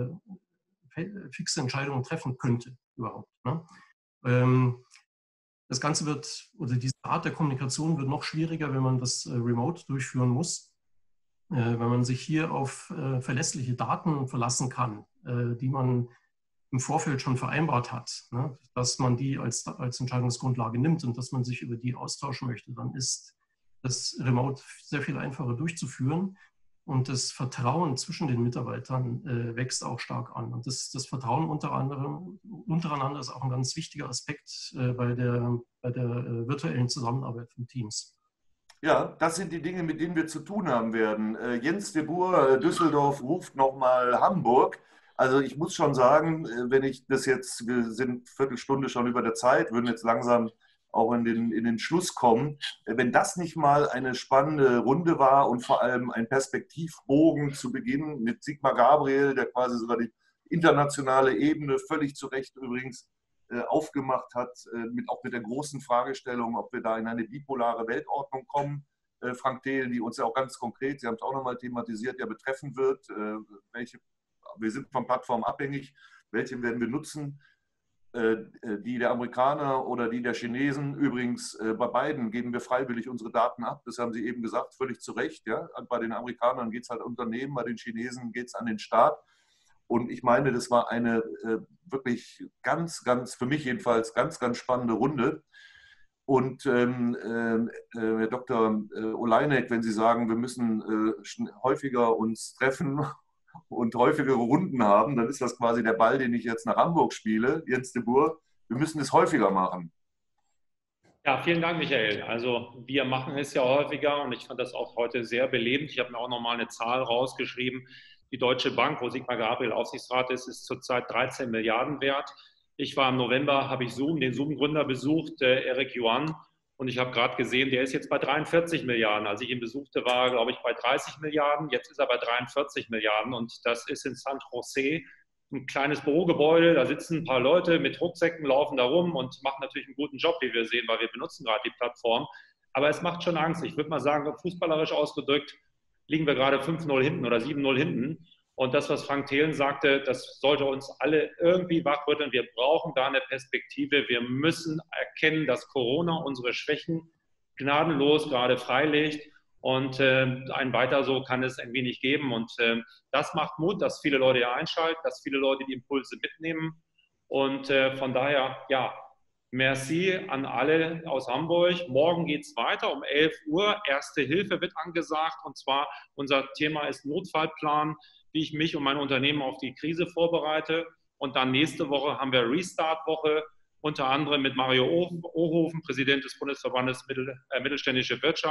S13: fixe Entscheidungen treffen könnte überhaupt. Ne? Das Ganze wird, oder diese Art der Kommunikation wird noch schwieriger, wenn man das remote durchführen muss. Wenn man sich hier auf verlässliche Daten verlassen kann, die man im Vorfeld schon vereinbart hat, ne, dass man die als Entscheidungsgrundlage nimmt und dass man sich über die austauschen möchte, dann ist das Remote sehr viel einfacher durchzuführen und das Vertrauen zwischen den Mitarbeitern wächst auch stark an. Und das Vertrauen untereinander ist auch ein ganz wichtiger Aspekt bei der virtuellen Zusammenarbeit von Teams.
S8: Ja, das sind die Dinge, mit denen wir zu tun haben werden. Jens de Boer, Düsseldorf ruft nochmal Hamburg. Also ich muss schon sagen, wenn ich das jetzt, wir sind eine Viertelstunde schon über der Zeit, würden jetzt langsam auch in den Schluss kommen. Wenn das nicht mal eine spannende Runde war und vor allem ein Perspektivbogen zu Beginn mit Sigmar Gabriel, der quasi sogar die internationale Ebene völlig zu Recht übrigens aufgemacht hat, auch mit der großen Fragestellung, ob wir da in eine bipolare Weltordnung kommen. Frank Thelen, die uns ja auch ganz konkret, Sie haben es auch nochmal thematisiert, ja betreffen wird. Wir sind von Plattformen abhängig. Welche werden wir nutzen? Die der Amerikaner oder die der Chinesen? Übrigens, bei beiden geben wir freiwillig unsere Daten ab. Das haben Sie eben gesagt, völlig zu Recht. Ja? Bei den Amerikanern geht es halt Unternehmen, bei den Chinesen geht es an den Staat. Und ich meine, das war eine wirklich ganz, für mich jedenfalls, ganz spannende Runde. Und Herr Dr. Olejnik, wenn Sie sagen, wir müssen häufiger uns treffen und häufigere Runden haben, dann ist das quasi der Ball, den ich jetzt nach Hamburg spiele. Jens de Boer, wir müssen es häufiger machen.
S1: Ja, vielen Dank, Michael. Also wir machen es ja häufiger und ich fand das auch heute sehr belebend. Ich habe mir auch nochmal eine Zahl rausgeschrieben. Die Deutsche Bank, wo Sigmar Gabriel Aufsichtsrat ist zurzeit 13 Milliarden wert. Ich war im November, habe ich den Zoom-Gründer besucht, Eric Yuan, und ich habe gerade gesehen, der ist jetzt bei 43 Milliarden. Als ich ihn besuchte, war er, glaube ich, bei 30 Milliarden. Jetzt ist er bei 43 Milliarden und das ist in San Jose ein kleines Bürogebäude. Da sitzen ein paar Leute mit Rucksäcken, laufen da rum und machen natürlich einen guten Job, wie wir sehen, weil wir benutzen gerade die Plattform. Aber es macht schon Angst. Ich würde mal sagen, fußballerisch ausgedrückt, liegen wir gerade 5-0 hinten oder 7-0 hinten. Und das, was Frank Thelen sagte, das sollte uns alle irgendwie wachrütteln. Wir brauchen da eine Perspektive. Wir müssen erkennen, dass Corona unsere Schwächen gnadenlos gerade freilegt. Und ein weiter so kann es irgendwie nicht geben. Und das macht Mut, dass viele Leute hier einschalten, dass viele Leute die Impulse mitnehmen. Und von daher, ja, merci an alle aus Hamburg. Morgen geht es weiter um 11 Uhr. Erste Hilfe wird angesagt. Und zwar unser Thema ist Notfallplan, wie ich mich und mein Unternehmen auf die Krise vorbereite. Und dann nächste Woche haben wir Restart-Woche, unter anderem mit Mario Ohofen, Präsident des Bundesverbandes Mittelständische Wirtschaft.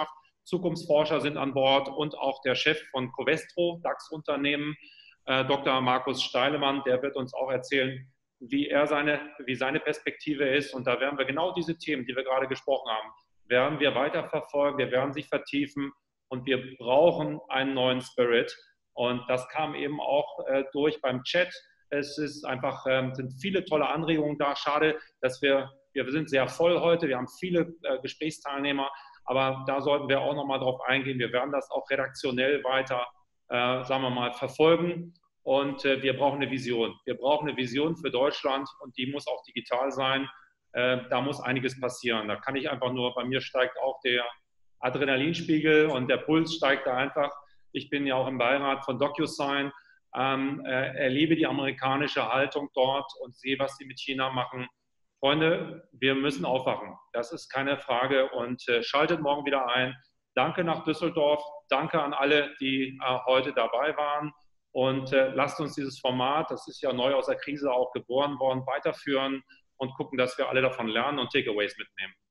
S1: Zukunftsforscher sind an Bord und auch der Chef von Covestro, DAX-Unternehmen, Dr. Markus Steilemann, der wird uns auch erzählen, wie seine Perspektive ist. Und da werden wir genau diese Themen, die wir gerade gesprochen haben, werden wir weiterverfolgen, wir werden sie vertiefen und wir brauchen einen neuen Spirit. Und das kam eben auch durch beim Chat. Es ist einfach, sind viele tolle Anregungen da. Schade, dass wir sind sehr voll heute, wir haben viele Gesprächsteilnehmer, aber da sollten wir auch nochmal drauf eingehen. Wir werden das auch redaktionell weiter, sagen wir mal, verfolgen. Und wir brauchen eine Vision. Wir brauchen eine Vision für Deutschland und die muss auch digital sein. Da muss einiges passieren. Da kann ich einfach nur, bei mir steigt auch der Adrenalinspiegel und der Puls steigt da einfach. Ich bin ja auch im Beirat von DocuSign, erlebe die amerikanische Haltung dort und sehe, was sie mit China machen. Freunde, wir müssen aufwachen. Das ist keine Frage und schaltet morgen wieder ein. Danke nach Düsseldorf. Danke an alle, die heute dabei waren. Und lasst uns dieses Format, das ist ja neu aus der Krise auch geboren worden, weiterführen und gucken, dass wir alle davon lernen und Takeaways mitnehmen.